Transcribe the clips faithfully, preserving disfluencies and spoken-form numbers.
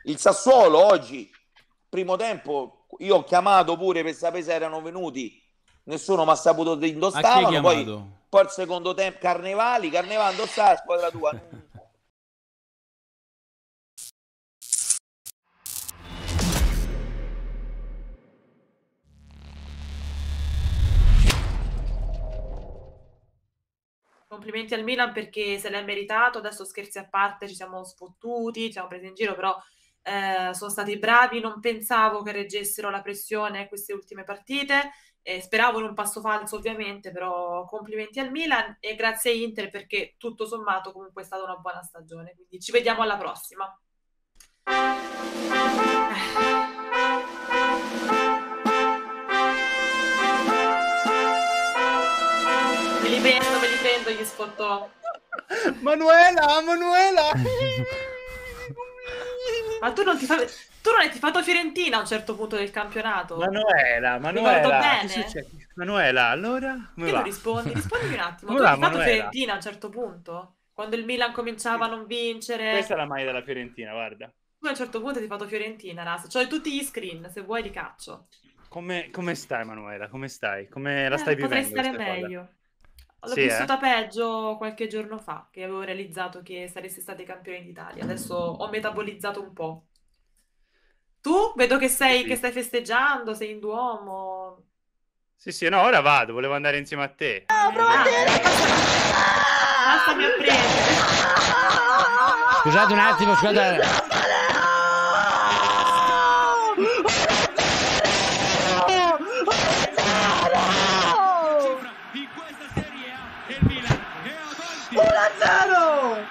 Il Sassuolo oggi, primo tempo, io ho chiamato pure per sapere se erano venuti, nessuno mi ha saputo di indostavano, poi, poi il secondo tempo Carnevali, Carnevali indossa la squadra tua. Complimenti al Milan perché se l'è meritato, adesso scherzi a parte, ci siamo sfottuti, ci siamo presi in giro, però eh, sono stati bravi, non pensavo che reggessero la pressione queste ultime partite, eh, speravo in un passo falso ovviamente, però complimenti al Milan e grazie a Inter perché tutto sommato comunque è stata una buona stagione, quindi ci vediamo alla prossima. Me li prendo, me li prendo gli sfottò. Manuela, Manuela! Ma tu non ti fai... Tu non hai tifato Fiorentina a un certo punto del campionato? Manuela, Manuela. Ricordo bene. Manuela, allora? Che lo rispondi? Rispondi un attimo. Come Tu va, hai tifato Manuela? Fiorentina a un certo punto? Quando il Milan cominciava a non vincere? Questa è la maglia della Fiorentina, guarda. Tu a un certo punto hai tifato Fiorentina, Ras. C'ho tutti gli screen, se vuoi li caccio. Come, come stai, Manuela? Come stai? Come la stai eh, vivendo? Potrei stare questa meglio. Cosa? L'ho Sì, vissuta eh? peggio qualche giorno fa, che avevo realizzato che sareste stati campioni d'Italia. Adesso ho metabolizzato un po'. Tu? Vedo che sei, Sì. che stai festeggiando, sei in Duomo. Sì, sì, no, ora vado, volevo andare insieme a te. Bastami a prendere. Scusate un attimo, scusate. In questa Serie A il Milan è avanti. uno a zero!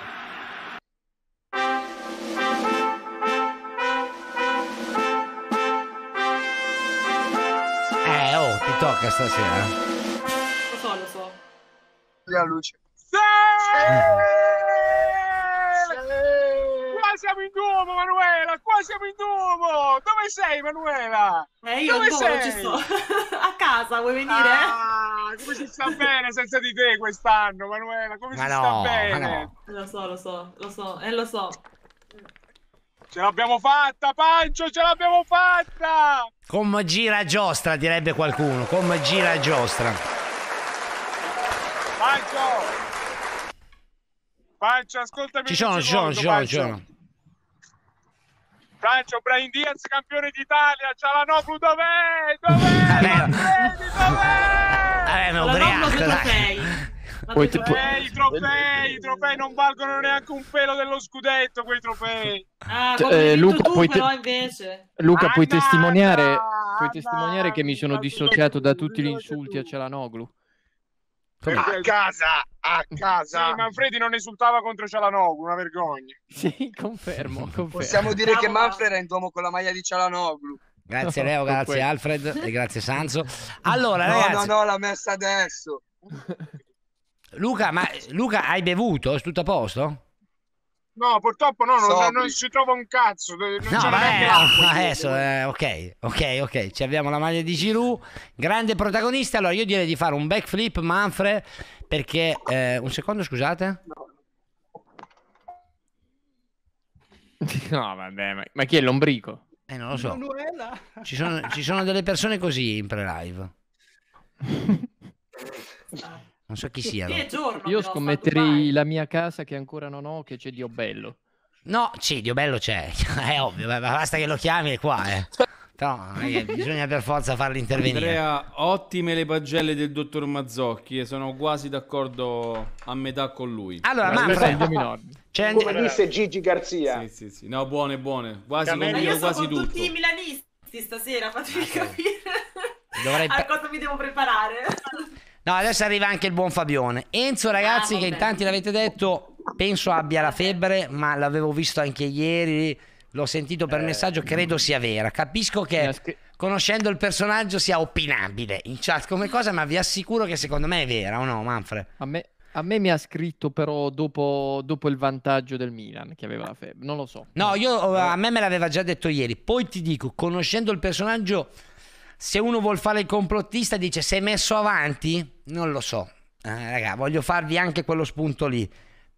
Eh, oh, ti tocca stasera. Lo so, lo so. La luce. Sì! Qua siamo in Duomo, Manuela! Qua siamo in Duomo! Dove sei, Manuela? Eh, io Dove in Duomo sei? ci sto. A casa, vuoi venire? Ah, come si sta bene senza di te quest'anno, Manuela? Come Ma si no, sta ma bene? no. Lo so, lo so, lo so, e eh, lo so. Ce l'abbiamo fatta, Pancio, ce l'abbiamo fatta! Come gira giostra, direbbe qualcuno. Come gira giostra. Pancio! Pancio, ascoltami. Ci sono, un ci sono, secondo, ci sono, ci Pancio. sono. Pancio, Brahim Diaz, campione d'Italia, Cialanoglu dov'è? Dov'è? Vabbè. Manfredi, dov'è? Vabbè, ma La ubriaco, Roma due dai. trofei. Ma Poi due ti- trofei. Eh, i trofei, i trofei non valgono neanche un pelo dello scudetto, quei trofei. Ah, Cioè, come hai eh, vinto Luca, tu puoi te- però invece. Luca, puoi Annata, testimoniare, puoi annata, testimoniare che mi sono annata, dissociato da tutti gli tu. insulti a Cialanoglu? A casa, a casa. Sì, Manfredi non esultava contro Cialanoglu, una vergogna. Sì, confermo, confermo. Possiamo dire che Bravo, Manfred era in Duomo con la maglia di Cialanoglu. Grazie Leo, Con grazie quello. Alfred e grazie Sanzo. Allora, No, ragazzi, no, no, l'ha messa adesso. Luca, ma Luca, hai bevuto? È tutto a posto? No, purtroppo no, non, Sobri. non si trova un cazzo. Non No, c'è vabbè, neanche no, l'acqua. adesso, eh, ok, ok, ok, ci abbiamo la maglia di Giroud, grande protagonista. Allora io direi di fare un backflip, Manfred, perché, eh, un secondo, scusate. No, vabbè, ma, ma chi è l'ombrico? Eh, non lo so, Manuela. ci sono, ci sono delle persone così in pre-live, non so chi siano. Sì, è giorno, Io però, scommetterei sta a Dubai. la mia casa che ancora non ho, che c'è Dio bello. No, sì, Dio bello c'è, è ovvio, ma basta che lo chiami è qua, eh. Però non è che bisogna per forza farli intervenire. Andrea, ottime le pagelle del dottor Mazzocchi e sono quasi d'accordo a metà con lui. Allora, Ma Manfred, gli enormi. c'è Come disse Gigi Garzia. Sì, sì, sì. No, buone, buone. Quasi Camelli. Ma io condivido sono quasi con tutto. tutti i milanisti stasera, fatemi capire Dovrei a pe- cosa mi devo preparare. No, adesso arriva anche il buon Fabione. Enzo, ragazzi, Ah, che in vabbè. tanti l'avete detto, penso abbia la febbre, ma l'avevo visto anche ieri, l'ho sentito per messaggio, credo sia vera. Capisco Mi che, ha scri- conoscendo il personaggio, sia opinabile in chat come cosa, ma vi assicuro che secondo me è vera, o no, Manfred? A me, a me mi ha scritto però dopo, dopo il vantaggio del Milan, che aveva la febbre. Non lo so. No, io, a me me l'aveva già detto ieri. Poi ti dico, conoscendo il personaggio, se uno vuol fare il complottista dice sei messo avanti? Non lo so. Eh, raga, voglio farvi anche quello spunto lì.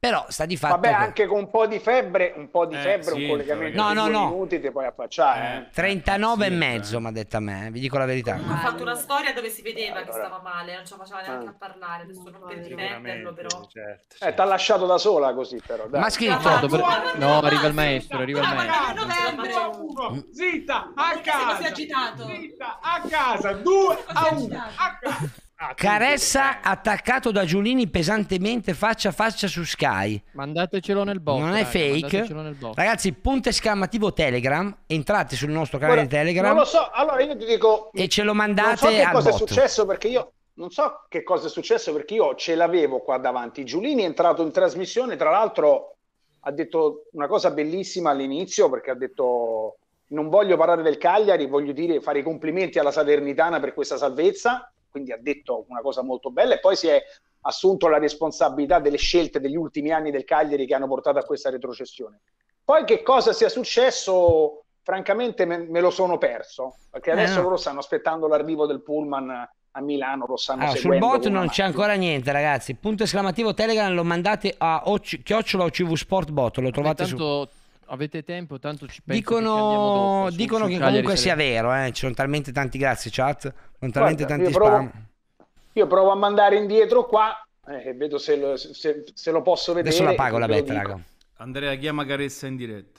Però sta di fatto Vabbè, che... anche con un po' di febbre, un po' di Eh, febbre, sì, un collegamento no, di no, due no. minuti ti puoi affacciare. Eh. trentanove sì, e mezzo mi ha detto a me, vi dico la verità. Ha fatto una storia dove si vedeva che Allora. stava male, non ce la faceva neanche Ah. a parlare, adesso non per Sicuramente, difenderlo però. certo, Eh, certo. t'ha lasciato da sola così però, dai. Ma ha scritto... Ah, No, dove- ma- no, arriva il maestro, arriva il A maestro. casa, novembre. due a uno. Zitta, a Perché se non si è casa. agitato? Zitta, a casa, due a si è uno. agitato? A casa. Ah, Caressa quindi, eh. attaccato da Giulini pesantemente faccia a faccia su Sky. Mandatecelo nel bot. Non è raga, fake. mandatecelo nel bot. Ragazzi, punto esclamativo Telegram. Entrate sul nostro canale Ora, di Telegram non lo so, allora io ti dico... e ce lo Non mandate so che al cosa è bot. successo perché io... Non so che cosa è successo perché io ce l'avevo qua davanti. Giulini è entrato in trasmissione, tra l'altro ha detto una cosa bellissima all'inizio perché ha detto non voglio parlare del Cagliari, voglio dire fare i complimenti alla Salernitana per questa salvezza, quindi ha detto una cosa molto bella e poi si è assunto la responsabilità delle scelte degli ultimi anni del Cagliari che hanno portato a questa retrocessione. Poi che cosa sia successo, francamente me, me lo sono perso, perché Eh, adesso no. loro stanno aspettando l'arrivo del pullman a Milano, lo stanno Allora, sul seguendo. bot con non una c'è macchina. ancora niente, ragazzi. Punto esclamativo Telegram lo mandate a oc- chiocciola O C V Sport Bot. Lo trovate su. Tanto avete tempo, tanto ci penso che ci andiamo Dicono, dopo, su- dicono su che Cagliari comunque sia Salernitana. vero, eh. Ci sono talmente tanti, grazie chat. Sono talmente Guarda, tanti io provo- spam. Io provo a mandare indietro qua eh, e vedo se lo, se- se lo posso vedere. Adesso la pago e la ve lo bet, dico. raga. Andrea chiama Caressa in diretta.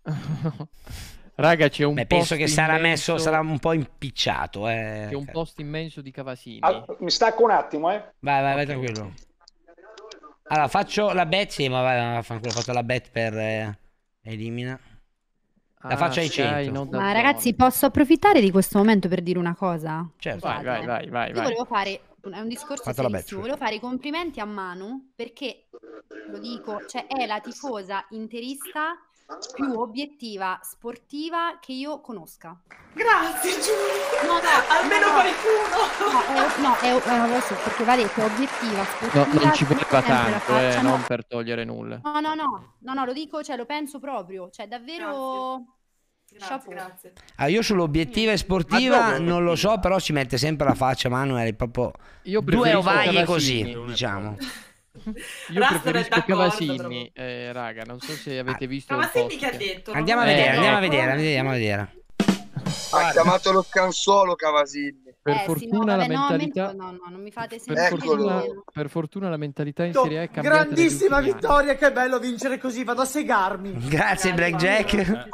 Raga, c'è un Beh, post penso che sarà immenso- messo, sarà un po' impicciato, eh. C'è un post immenso di Cavasini. Al- mi stacco un attimo, eh. Vai, vai, vai tranquillo. Allora, faccio la bet, sì, ma vai, vaffanculo, ho fatto la bet per eh, elimina. La Ah, faccio ai Sky, cento. non da Ma zone. ragazzi, posso approfittare di questo momento per dire una cosa? Certo. Vai, vai, vai, vai, Io vai. volevo fare, è un discorso Fatto la bet, serissimo, cioè. volevo fare i complimenti a Manu perché, lo dico, cioè è la tifosa interista più obiettiva, sportiva che io conosca. Grazie Giulia! No, no, Almeno no, qualcuno! No, è, no, è, è, adesso, perché va detto, è obiettiva, No, sportiva. non ci si mette voleva sempre la tanto, eh, faccia, no. non per togliere nulla. No, no, no, no, no, lo dico, cioè lo penso proprio, cioè davvero... Grazie, Chapeau. grazie. Ah, io sull'obiettiva e sportiva Ma dove non lo so, però ci mette sempre la faccia, Manuel, proprio Io due preferisco ovaie Cavasini. così, diciamo. Io Raster è preferisco d'accordo, Cavasini, eh, raga, non so se avete visto il Cavasini post che ha che- detto? Andiamo a Eh, vedere, andiamo a ecco. vedere, andiamo a vedere. Ha chiamato lo scansolo Cavasini. Per Eh, sì, no, fortuna vabbè, la no, mentalità mentito, no, no, non mi fate per sentire Eccolo. fortuna, per fortuna la mentalità in Serie A è cambiata negli Grandissima ultimi anni. vittoria, che bello vincere così, vado a segarmi. Grazie Blackjack.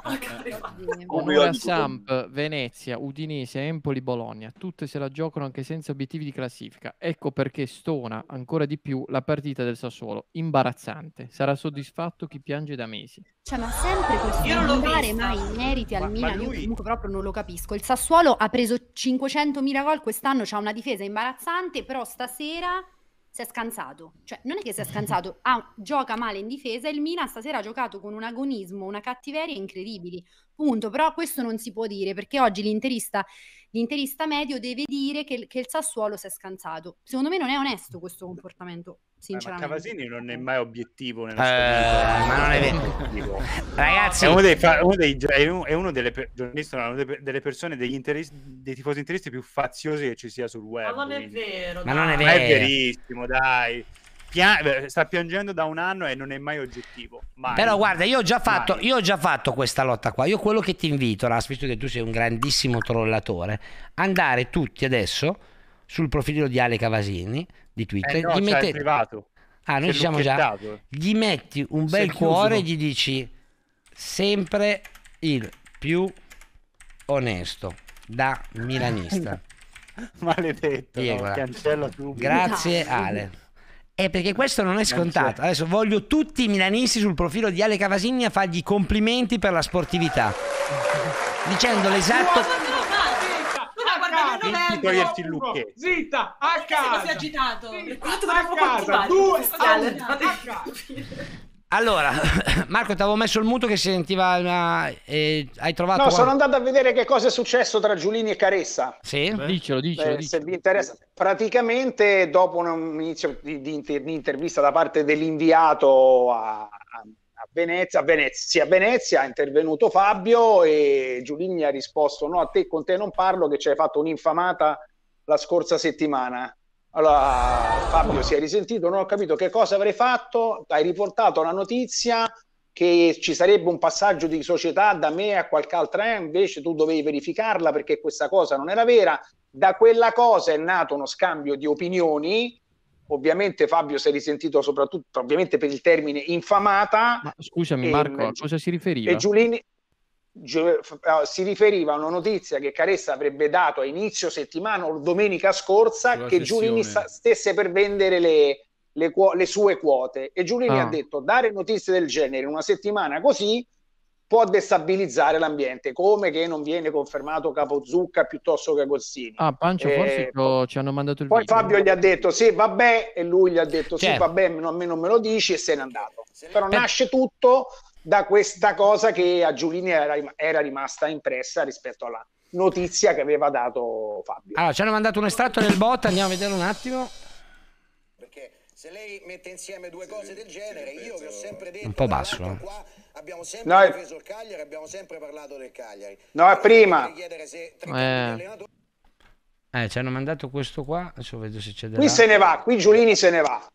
Ora Samp, Venezia, Udinese, Empoli, Bologna, tutte se la giocano anche senza obiettivi di classifica. Ecco perché stona ancora di più la partita del Sassuolo. Imbarazzante. Sarà soddisfatto chi piange da mesi. Cioè, ma sempre questo Io non l'ho non dare vista. mai i meriti al Ma- ma Milan, io lui- comunque proprio non lo capisco. Il Sassuolo ha preso cinquecentomila gol quest'anno, c'ha una difesa imbarazzante, però stasera si è scansato. Cioè, non è che si è scansato, ah, gioca male in difesa. Il Milan stasera ha giocato con un agonismo, una cattiveria incredibili. Punto. Però questo non si può dire, perché oggi l'interista, l'interista medio deve dire che, che il Sassuolo si è scansato. Secondo me non è onesto questo comportamento, Eh, ma sinceramente. Cavasini non è mai obiettivo nella Eh, sua vita. ma non è vero. Ragazzi, È uno dei, fa- uno dei è uno, è uno delle per- giornalisti, no, uno dei- delle persone, degli interisti, dei tifosi interisti più faziosi che ci sia sul web. Ma non è quindi. vero. Ma dai. non è Ma è vero. verissimo, dai. Pia- beh, sta piangendo da un anno e non è mai oggettivo. Mai. però guarda, io ho già fatto, Mai. io ho già fatto questa lotta qua. Io quello che ti invito, Ras, visto che tu sei un grandissimo trollatore, andare tutti adesso sul profilo di Ale Cavasini di Twitter, Eh no, gli c'è il mettete- privato. Ah, noi C'è ci siamo già. lucchettato. Gli metti un Si è bel chiuso. cuore e gli dici sempre il più onesto da milanista. Maledetto, no? Diegola. Cancella subito. Grazie Ale. Eh, perché questo non è scontato. Adesso voglio tutti i milanisti sul profilo di Ale Cavasini a fargli complimenti per la sportività, dicendo l'esatto. Non ti toglierti il lucchetto. Zitta, a Perché se non si è casa. agitato? Sì, Per quanto a dovevo casa, continuare due questo a gale, uno, andate a a casa. capire. Allora, Marco, ti avevo messo il muto che si sentiva una... eh, hai trovato... No, sono qual- andato a vedere che cosa è successo tra Giulini e Caressa. Sì? Dicelo, dicelo, Eh, se dicelo. vi interessa, praticamente dopo un inizio di, di inter- di intervista da parte dell'inviato a, a- a Venezia, a Venezia, sì, a Venezia è intervenuto Fabio e Giulini ha risposto: no, a te, con te non parlo, che ci hai fatto un'infamata la scorsa settimana. Allora, Fabio si è risentito, non ho capito che cosa avrei fatto, hai riportato la notizia che ci sarebbe un passaggio di società da me a qualche altra, invece tu dovevi verificarla perché questa cosa non era vera. Da quella cosa è nato uno scambio di opinioni. Ovviamente Fabio si è risentito soprattutto ovviamente per il termine infamata. Ma scusami e, Marco, a cosa si riferiva? E Giulini Gi- si riferiva a una notizia che Caressa avrebbe dato a inizio settimana o domenica scorsa, Sulla che Giulini sessione. sta- stesse per vendere le, le, quo- le sue quote, e Giulini Ah. ha detto: dare notizie del genere in una settimana così può destabilizzare l'ambiente, come che non viene confermato Capozucca piuttosto che Agostini. Ah, Pancio, Eh, forse ci- ci hanno mandato il Poi video. Fabio gli ha detto sì vabbè, e lui gli ha detto sì Certo. vabbè, no, a me non me lo dici, e se n'è andato. Però Per- nasce tutto da questa cosa che a Giulini era, era rimasta impressa rispetto alla notizia che aveva dato Fabio. Allora, ci hanno mandato un estratto del bot, andiamo a vedere un attimo. Perché se lei mette insieme due cose del genere, io che ho sempre detto Un po' tra basso, l'altro, eh. qua abbiamo sempre No, è- difeso il Cagliari, abbiamo sempre parlato del Cagliari. No, è prima. Vorrei chiedere se tre cambi di Eh. allenatore. Eh, ci hanno mandato questo qua, adesso vedo se c'è della... Qui se ne va, qui Giulini se ne va.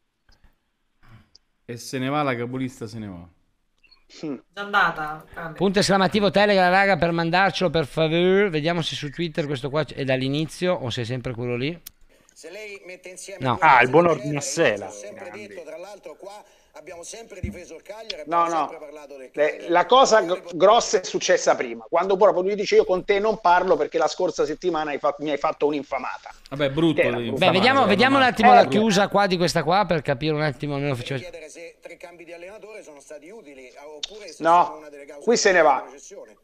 E se ne va, la capolista se ne va. Mm. Già andata. Grande. Punto esclamativo Telegram, raga, per mandarcelo, per favore. Vediamo se su Twitter questo qua è dall'inizio o se è sempre quello lì. Se lei mette insieme No. due Ah, cose il buon del genere, Ordinassela. io ho sempre detto, tra l'altro qua abbiamo sempre difeso il Cagliari, No, abbiamo no. sempre parlato del Le- Cagliari. la cosa gr- grossa è successa prima, quando proprio lui dice io con te non parlo perché la scorsa settimana hai fatto- mi hai fatto un'infamata. Vabbè, brutto. Era di brutto. Beh, infamare, vediamo, però, vediamo un ma- attimo la Eh, chiusa qua di questa qua per capire un attimo almeno Vorrei faceva... chiedere se tre cambi di allenatore sono stati utili eh, oppure se No, sono una delle cause qui se ne va. della recessione.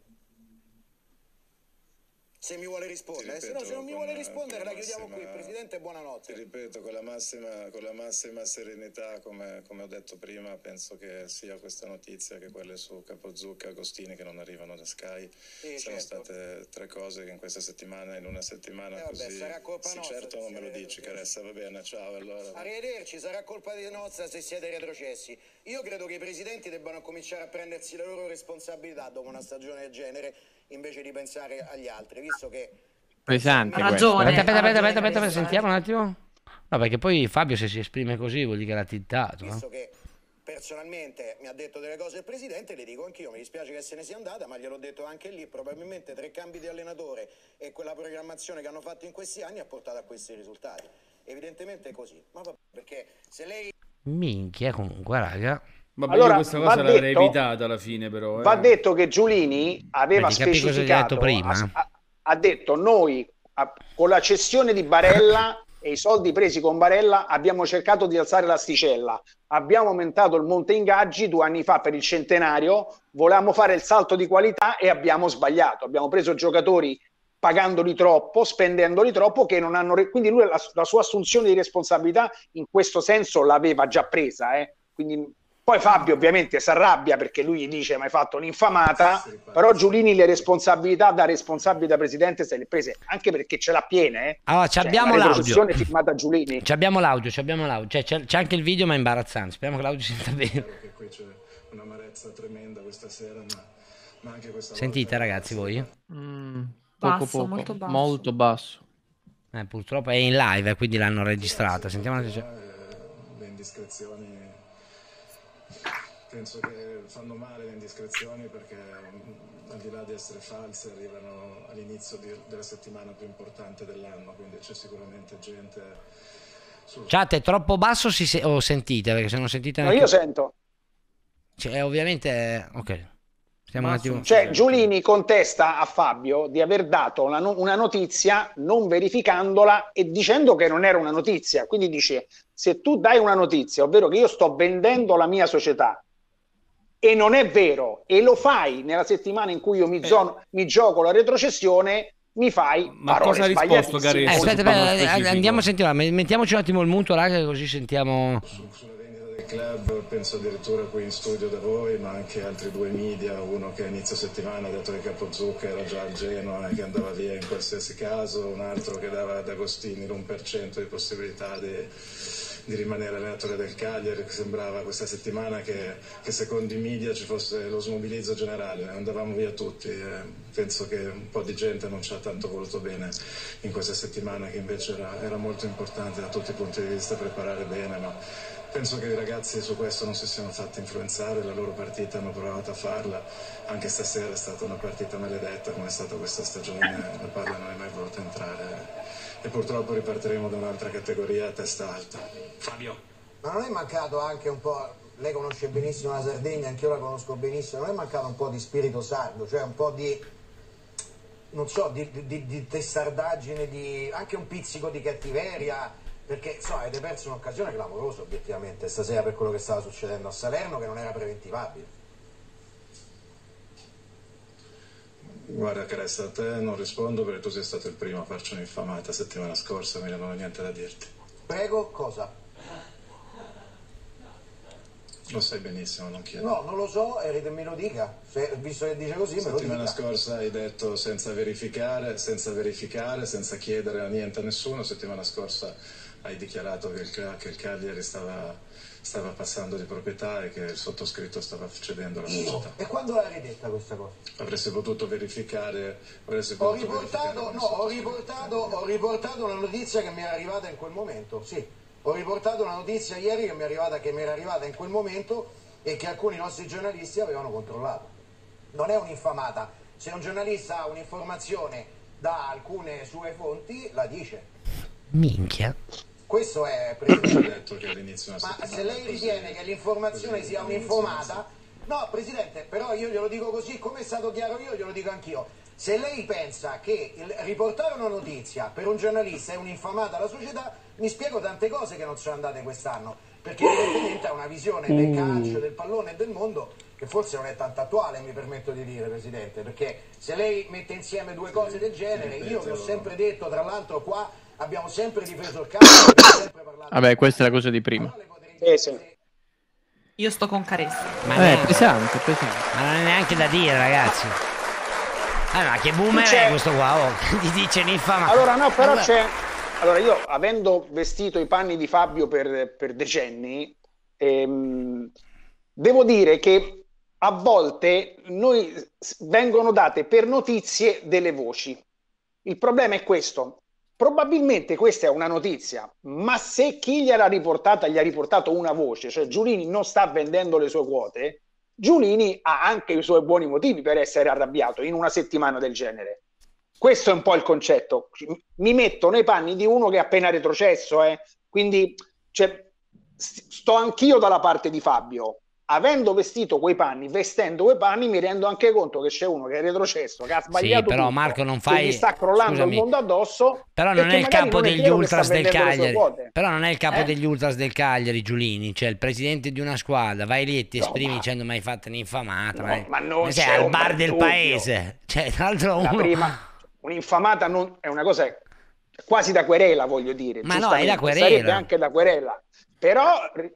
Se mi vuole rispondere, se no se non mi vuole rispondere la chiudiamo qui. Presidente, buonanotte. Ti ripeto, con la massima, con la massima serenità, come, come ho detto prima, penso che sia questa notizia che quelle su Capozucca e Agostini che non arrivano da Sky Sì, sono certo. state tre cose che in questa settimana, in una settimana Eh, vabbè, così... sarà colpa sì, nostra certo se non me lo siete dici, retrocessi. Caressa, va bene, ciao allora. Arrivederci, sarà colpa di nostra se siete retrocessi. Io credo che i presidenti debbano cominciare a prendersi le loro responsabilità dopo una stagione del genere, invece di pensare agli altri, visto che Pesante Ha questo. ragione. Aspetta, aspetta, ha aspetta, ragione aspetta, aspetta, Caressa, sentiamo un attimo. No, perché poi Fabio se si esprime così vuol dire che l'ha tittato, no? visto che personalmente mi ha detto delle cose il presidente, le dico anch'io, mi dispiace che se ne sia andata, ma gliel'ho detto anche lì, probabilmente tre cambi di allenatore e quella programmazione che hanno fatto in questi anni ha portato a questi risultati. Evidentemente è così, ma vabbè, perché se lei... Minchia, comunque, raga. Vabbè, Allora, io questa va cosa l'avrei detto- evitata alla fine, però. eh. Va detto che Giulini aveva Vedi, capi cosa gli ha detto specificato, prima? ha, ha- ha detto noi a- con la cessione di Barella e i soldi presi con Barella abbiamo cercato di alzare l'asticella, abbiamo aumentato il monte ingaggi due anni fa per il centenario, volevamo fare il salto di qualità e abbiamo sbagliato, abbiamo preso giocatori pagandoli troppo, spendendoli troppo, che non hanno re- quindi lui la, la sua assunzione di responsabilità in questo senso l'aveva già presa, eh. Quindi poi Fabio ovviamente si arrabbia perché lui gli dice ma hai fatto un'infamata, però Giulini le responsabilità da responsabile da presidente se le prese, anche perché ce l'ha piene, eh. Allora, ci Cioè, abbiamo la l'audio. retrocessione firmata Giulini. Ci abbiamo l'audio, ci abbiamo l'audio. Cioè, c'è, c'è anche il video, ma è imbarazzante. Speriamo che l'audio si senta bene. Che qui c'è un'amarezza tremenda questa sera, ma, ma anche questa Sentite, volta- ragazzi, voi? Mm, poco Basso, poco. molto basso. Molto basso. Eh, purtroppo è in live, eh, quindi l'hanno registrata. Sentiamo se c'è. Eh, le indiscrezioni penso che fanno male le indiscrezioni perché mh, al di là di essere false arrivano all'inizio di- della settimana più importante dell'anno, quindi c'è sicuramente gente sul... Chat, è troppo basso si se- o sentite? Perché se non sentite No, neanche... io sento. Cioè, ovviamente... eh, Ok. Stiamo un attimo... Cioè Giulini contesta a Fabio di aver dato una, no- una notizia non verificandola e dicendo che non era una notizia, quindi dice se tu dai una notizia, ovvero che io sto vendendo la mia società e non è vero e lo fai nella settimana in cui io mi, zono- mi gioco la retrocessione, mi fai Ma parole cosa ha risposto sbagliatissime. Eh, aspetta, Parlo aspetta, specifico. andiamo a sentire. Mettiamoci un attimo il mutuo, raga, così sentiamo... Sulla vendita del club penso addirittura qui in studio da voi, ma anche altri due media, uno che a inizio settimana ha detto che Capozucca era già al Genoa e che andava via in qualsiasi caso, un altro che dava ad Agostini l'uno per cento di possibilità di, di rimanere allenatore del Cagliari, sembrava questa settimana che, che secondo i media ci fosse lo smobilizzo generale, andavamo via tutti, e penso che un po' di gente non ci ha tanto voluto bene in questa settimana, che invece era, era molto importante da tutti i punti di vista preparare bene, ma penso che i ragazzi su questo non si siano fatti influenzare, la loro partita hanno provato a farla, anche stasera è stata una partita maledetta come è stata questa stagione, la palla non è mai voluta entrare e purtroppo ripartiremo da un'altra categoria a testa alta. Fabio. Ma non è mancato anche un po', lei conosce benissimo la Sardegna, anch'io la conosco benissimo, non è mancato un po' di spirito sardo, cioè un po' di, non so, di, di, di testardaggine, di, anche un pizzico di cattiveria? Perché insomma avete perso un'occasione clamorosa obiettivamente stasera per quello che stava succedendo a Salerno, che non era preventivabile. Guarda Cresta, a te non rispondo perché tu sei stato il primo a farci un'infamata settimana scorsa, quindi non ho niente da dirti. Prego, cosa? Lo sai benissimo, non chiedo. No, non lo so, e me lo dica. Se, visto che dice così, me lo dica. Settimana scorsa hai detto senza verificare, senza verificare, senza chiedere niente a nessuno. Settimana scorsa hai dichiarato che il, che il Cagliari stava, stava passando di proprietà e che il sottoscritto stava cedendo la società. E quando l'hai ridetta questa cosa? Avresti potuto verificare. Avresti Ho potuto riportato, verificare no, ho riportato, ho riportato una notizia che mi era arrivata in quel momento, sì. Ho riportato una notizia ieri che mi, è arrivata, che mi era arrivata in quel momento e che alcuni nostri giornalisti avevano controllato. Non è un'infamata. Se un giornalista ha un'informazione da alcune sue fonti, la dice. Minchia. Questo è, Presidente. Detto che all'inizio Ma se lei ritiene che l'informazione sia un'infamata, no, Presidente, però io glielo dico così, come è stato chiaro io, glielo dico anch'io. Se lei pensa che il riportare una notizia per un giornalista è un'infamata alla società, mi spiego tante cose che non sono andate quest'anno, perché evidentemente ha una visione del calcio, del pallone e del mondo che forse non è tanto attuale, mi permetto di dire, Presidente, perché se lei mette insieme due cose del genere, io che ho sempre detto, tra l'altro qua abbiamo sempre difeso il calcio, abbiamo sempre parlato. Vabbè, questa è la cosa di prima. Eh, sì. Io sto con Caressa. Ma Eh, no, pesante, pesante. ma non è neanche da dire, ragazzi. Allora, che boomer C'è- è questo qua? Oh, gli dice l'infama. Allora no, però Allora- c'è... Allora io, avendo vestito i panni di Fabio per, per decenni, ehm, devo dire che a volte noi s- vengono date per notizie delle voci. Il problema è questo. Probabilmente questa è una notizia, ma se chi gliel'ha riportata gli ha riportato una voce, cioè Giulini non sta vendendo le sue quote, Giulini ha anche i suoi buoni motivi per essere arrabbiato in una settimana del genere. Questo è un po' il concetto. Mi metto nei panni di uno che è appena retrocesso, eh. Quindi cioè, st- sto anch'io dalla parte di Fabio. Avendo vestito quei panni, vestendo quei panni, mi rendo anche conto che c'è uno che è retrocesso, che ha sbagliato Sì, però tutto, Marco non che fai... gli sta crollando Scusami. il mondo addosso. Però e non che è il magari capo non è degli vero che sta ultras del vendendo le sue Cagliari. quote. Però non è il capo Eh? degli ultras del Cagliari, Giulini, cioè il presidente di una squadra. Vai lì e ti No, esprimi ma- dicendo mai fatto un'infamata. No, ma, ma non sei c'è al ombra bar di del dubbio. paese. Cioè, tra l'altro La uno... prima, un'infamata non, è una cosa quasi da querela, voglio dire. Ma no, è da giustamente, querela. sarebbe anche da querela. Però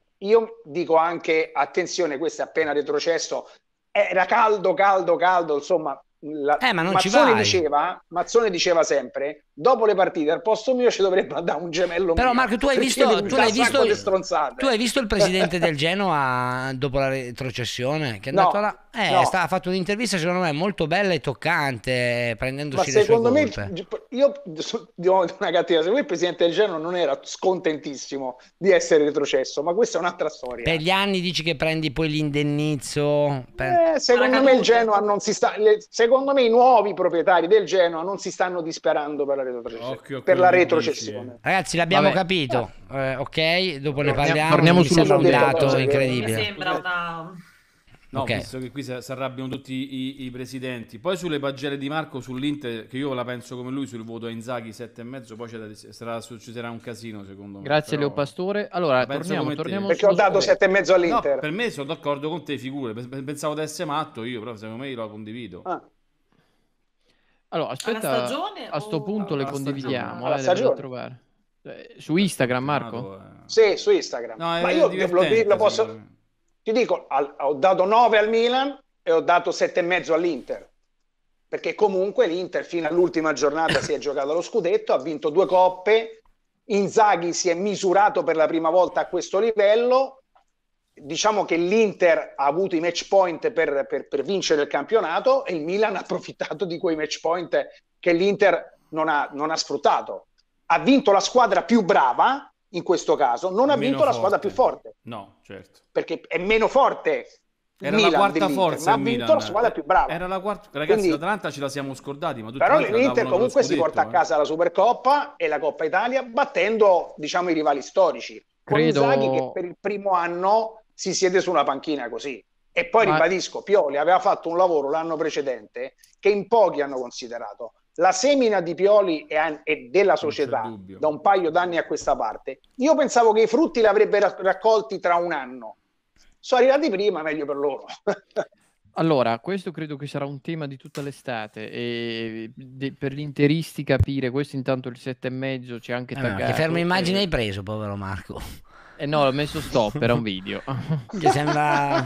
io dico anche, attenzione, questo è appena retrocesso, era caldo, caldo, caldo, insomma, la, Eh, ma non ci Mazzone vai. diceva, Mazzone diceva sempre, dopo le partite al posto mio ci dovrebbe andare un gemello Però mio, Marco, tu hai perché visto, mi tu dà l'hai un sacco visto, di stronzate. tu hai visto il presidente del Genoa dopo la retrocessione? Che è andato No, là? Eh, no. sta- ha fatto un'intervista secondo me molto bella e toccante, prendendosi Ma le sue secondo me, colpe. io dico una cattiva, secondo me il presidente del Genoa non era scontentissimo di essere retrocesso, ma questa è un'altra storia. Per gli anni dici che prendi poi l'indennizzo? Per- Eh, secondo me il Genoa non si sta, le- secondo me i nuovi proprietari del Genoa non si stanno disperando per la retrocessione. Occhio a per la quello che retrocessione. Ragazzi, l'abbiamo Vabbè. capito, eh, ok? Dopo ne Torniamo- parliamo. torniamo Mi sullo sembra un scopo. dato Detto, Mi incredibile. sembra una... No, Ok. visto che qui si si arrabbiano tutti i, i presidenti. Poi sulle pagelle di Marco sull'Inter, che io la penso come lui sul voto a Inzaghi sette e mezzo, poi c'è da- sarà, succederà un casino secondo me. Grazie Però- Leo Pastore. Allora, la penso torniamo, come te. torniamo Perché ho sullo dato scudetto. sette e mezzo No, all'Inter. per me sono d'accordo con te, figure. Pe- Pensavo di essere matto io, però secondo me io lo condivido. Ah. Allora, aspetta, Alla stagione a sto o- punto le alla condividiamo, stagione? Alla eh, le vado a stagione. trovare. Eh, Su Instagram, Marco? Nato, eh. Sì, su Instagram. No, è Ma io lo, divertente, lo posso, secondo me. ti dico, al- ho dato nove al Milan e ho dato sette e mezzo all'Inter. Perché comunque l'Inter fino all'ultima giornata si è giocato lo scudetto, ha vinto due coppe, Inzaghi si è misurato per la prima volta a questo livello. Diciamo che l'Inter ha avuto i match point per, per, per vincere il campionato e il Milan ha approfittato di quei match point che l'Inter non ha, non ha sfruttato. Ha vinto la squadra più brava in questo caso, non ha Meno vinto la forte. squadra più forte. No, certo. Perché è meno forte il Era Milan la quarta dell'Inter, forza ma ha il vinto Milan. la squadra più brava. Era la quarta. Ragazzi, Quindi- l'Atalanta ce la siamo scordati, ma tutti Però gli altri la l'Inter davano comunque per si lo porta a scudetto, casa la Supercoppa e la Coppa Italia battendo, diciamo, i rivali storici. Con Credo- Inzaghi che per il primo anno si siede su una panchina così. E poi Ma- ribadisco, Pioli aveva fatto un lavoro l'anno precedente che in pochi hanno considerato. La semina di Pioli e, e della società da un paio d'anni a questa parte, io pensavo che i frutti li avrebbe ra- raccolti tra un anno. Sono arrivati prima, meglio per loro. Allora, questo credo che sarà un tema di tutta l'estate e de- per gli interisti capire, questo intanto il sette e mezzo c'è anche Eh, ma taggato. che fermo immagine e- hai preso, povero Marco? Eh no, l'ho messo stop, era un video. Mi sembra...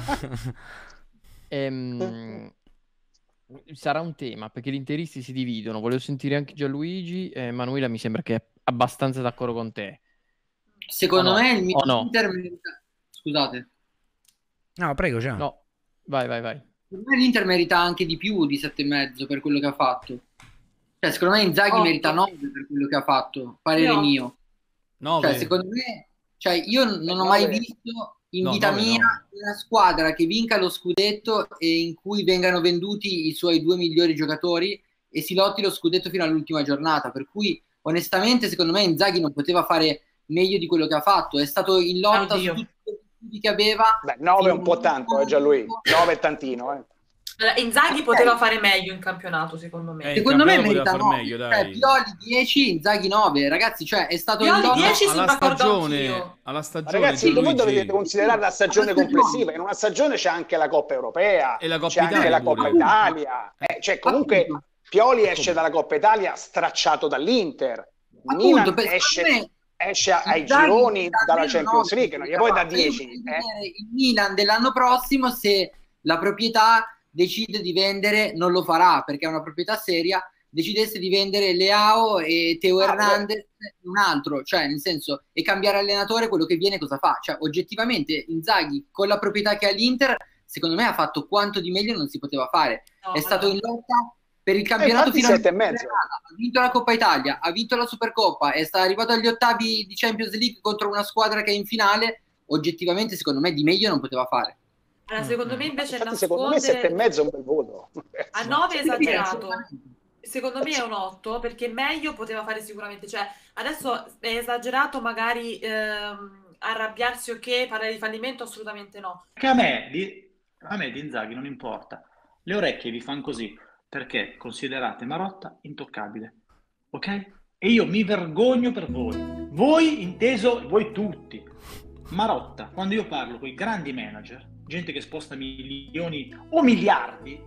Ehm, sarà un tema perché gli interisti si dividono. Volevo sentire anche Gianluigi. eh, Manuela mi sembra che è abbastanza d'accordo con te. Secondo O no? me il O no? Inter merita... Scusate. No, prego, Gian. No, vai, vai, vai. Secondo me l'Inter merita anche di più di sette e mezzo per quello che ha fatto. Cioè, secondo me Inzaghi Otto. merita nove per quello che ha fatto, parere Io- mio. nove. Cioè, secondo me, cioè, io non ho nove. mai visto in No, vita nove, mia nove. una squadra che vinca lo scudetto e in cui vengano venduti i suoi due migliori giocatori e si lotti lo scudetto fino all'ultima giornata. Per cui, onestamente, secondo me Inzaghi non poteva fare meglio di quello che ha fatto. È stato in lotta Oddio. su tutti i punti che aveva. Beh, nove è un po' fino tanto, eh, Gianluigi. nove è tantino, eh. Allora, Inzaghi Ok. poteva fare meglio in campionato, secondo me. Eh, Secondo me campionato merita poteva far nove. meglio, Cioè, dai. Pioli dieci, Inzaghi nove. Ragazzi, cioè, è stato Pioli in lotta. dieci sono alla d'accordo stagione, anch'io. alla stagione Ragazzi, voi Gianluigi. dovete considerare la stagione complessiva. In una stagione c'è anche la Coppa Europea, E la Coppa c'è anche Italia la Coppa pure. Italia. Eh, cioè, comunque, Appunto. Pioli esce dalla Coppa Italia stracciato dall'Inter. Appunto, Milan per- esce, secondo me esce ai Inzaghi gironi dà dalla almeno Champions nove, League, non gli puoi da perché io dieci. voglio Eh? vedere il Milan dell'anno prossimo, se la proprietà decide di vendere, non lo farà perché è una proprietà seria, decidesse di vendere Leao e Teo Ah, Hernandez un altro, cioè nel senso, e cambiare allenatore, quello che viene cosa fa? Cioè oggettivamente Inzaghi con la proprietà che ha l'Inter, secondo me ha fatto quanto di meglio non si poteva fare. No, È stato no. in lotta per il campionato infatti fino sette e al- mezzo. ha vinto la Coppa Italia, ha vinto la Supercoppa, è stato arrivato agli ottavi di Champions League contro una squadra che è in finale. Oggettivamente secondo me di meglio non poteva fare. Allora, secondo me invece Infatti, secondo me sette e nascondere mezzo è un bel voto. a nove è Sì, esagerato. assolutamente. Secondo me è un otto perché meglio poteva fare sicuramente. Cioè, adesso è esagerato magari ehm, arrabbiarsi, ok, parlare di fallimento assolutamente no. Che a me, di, a me di Inzaghi non importa. Le orecchie vi fanno così perché considerate Marotta intoccabile, ok? E io mi vergogno per voi. Voi, inteso, voi tutti. Marotta, quando io parlo con i grandi manager, gente che sposta milioni o miliardi,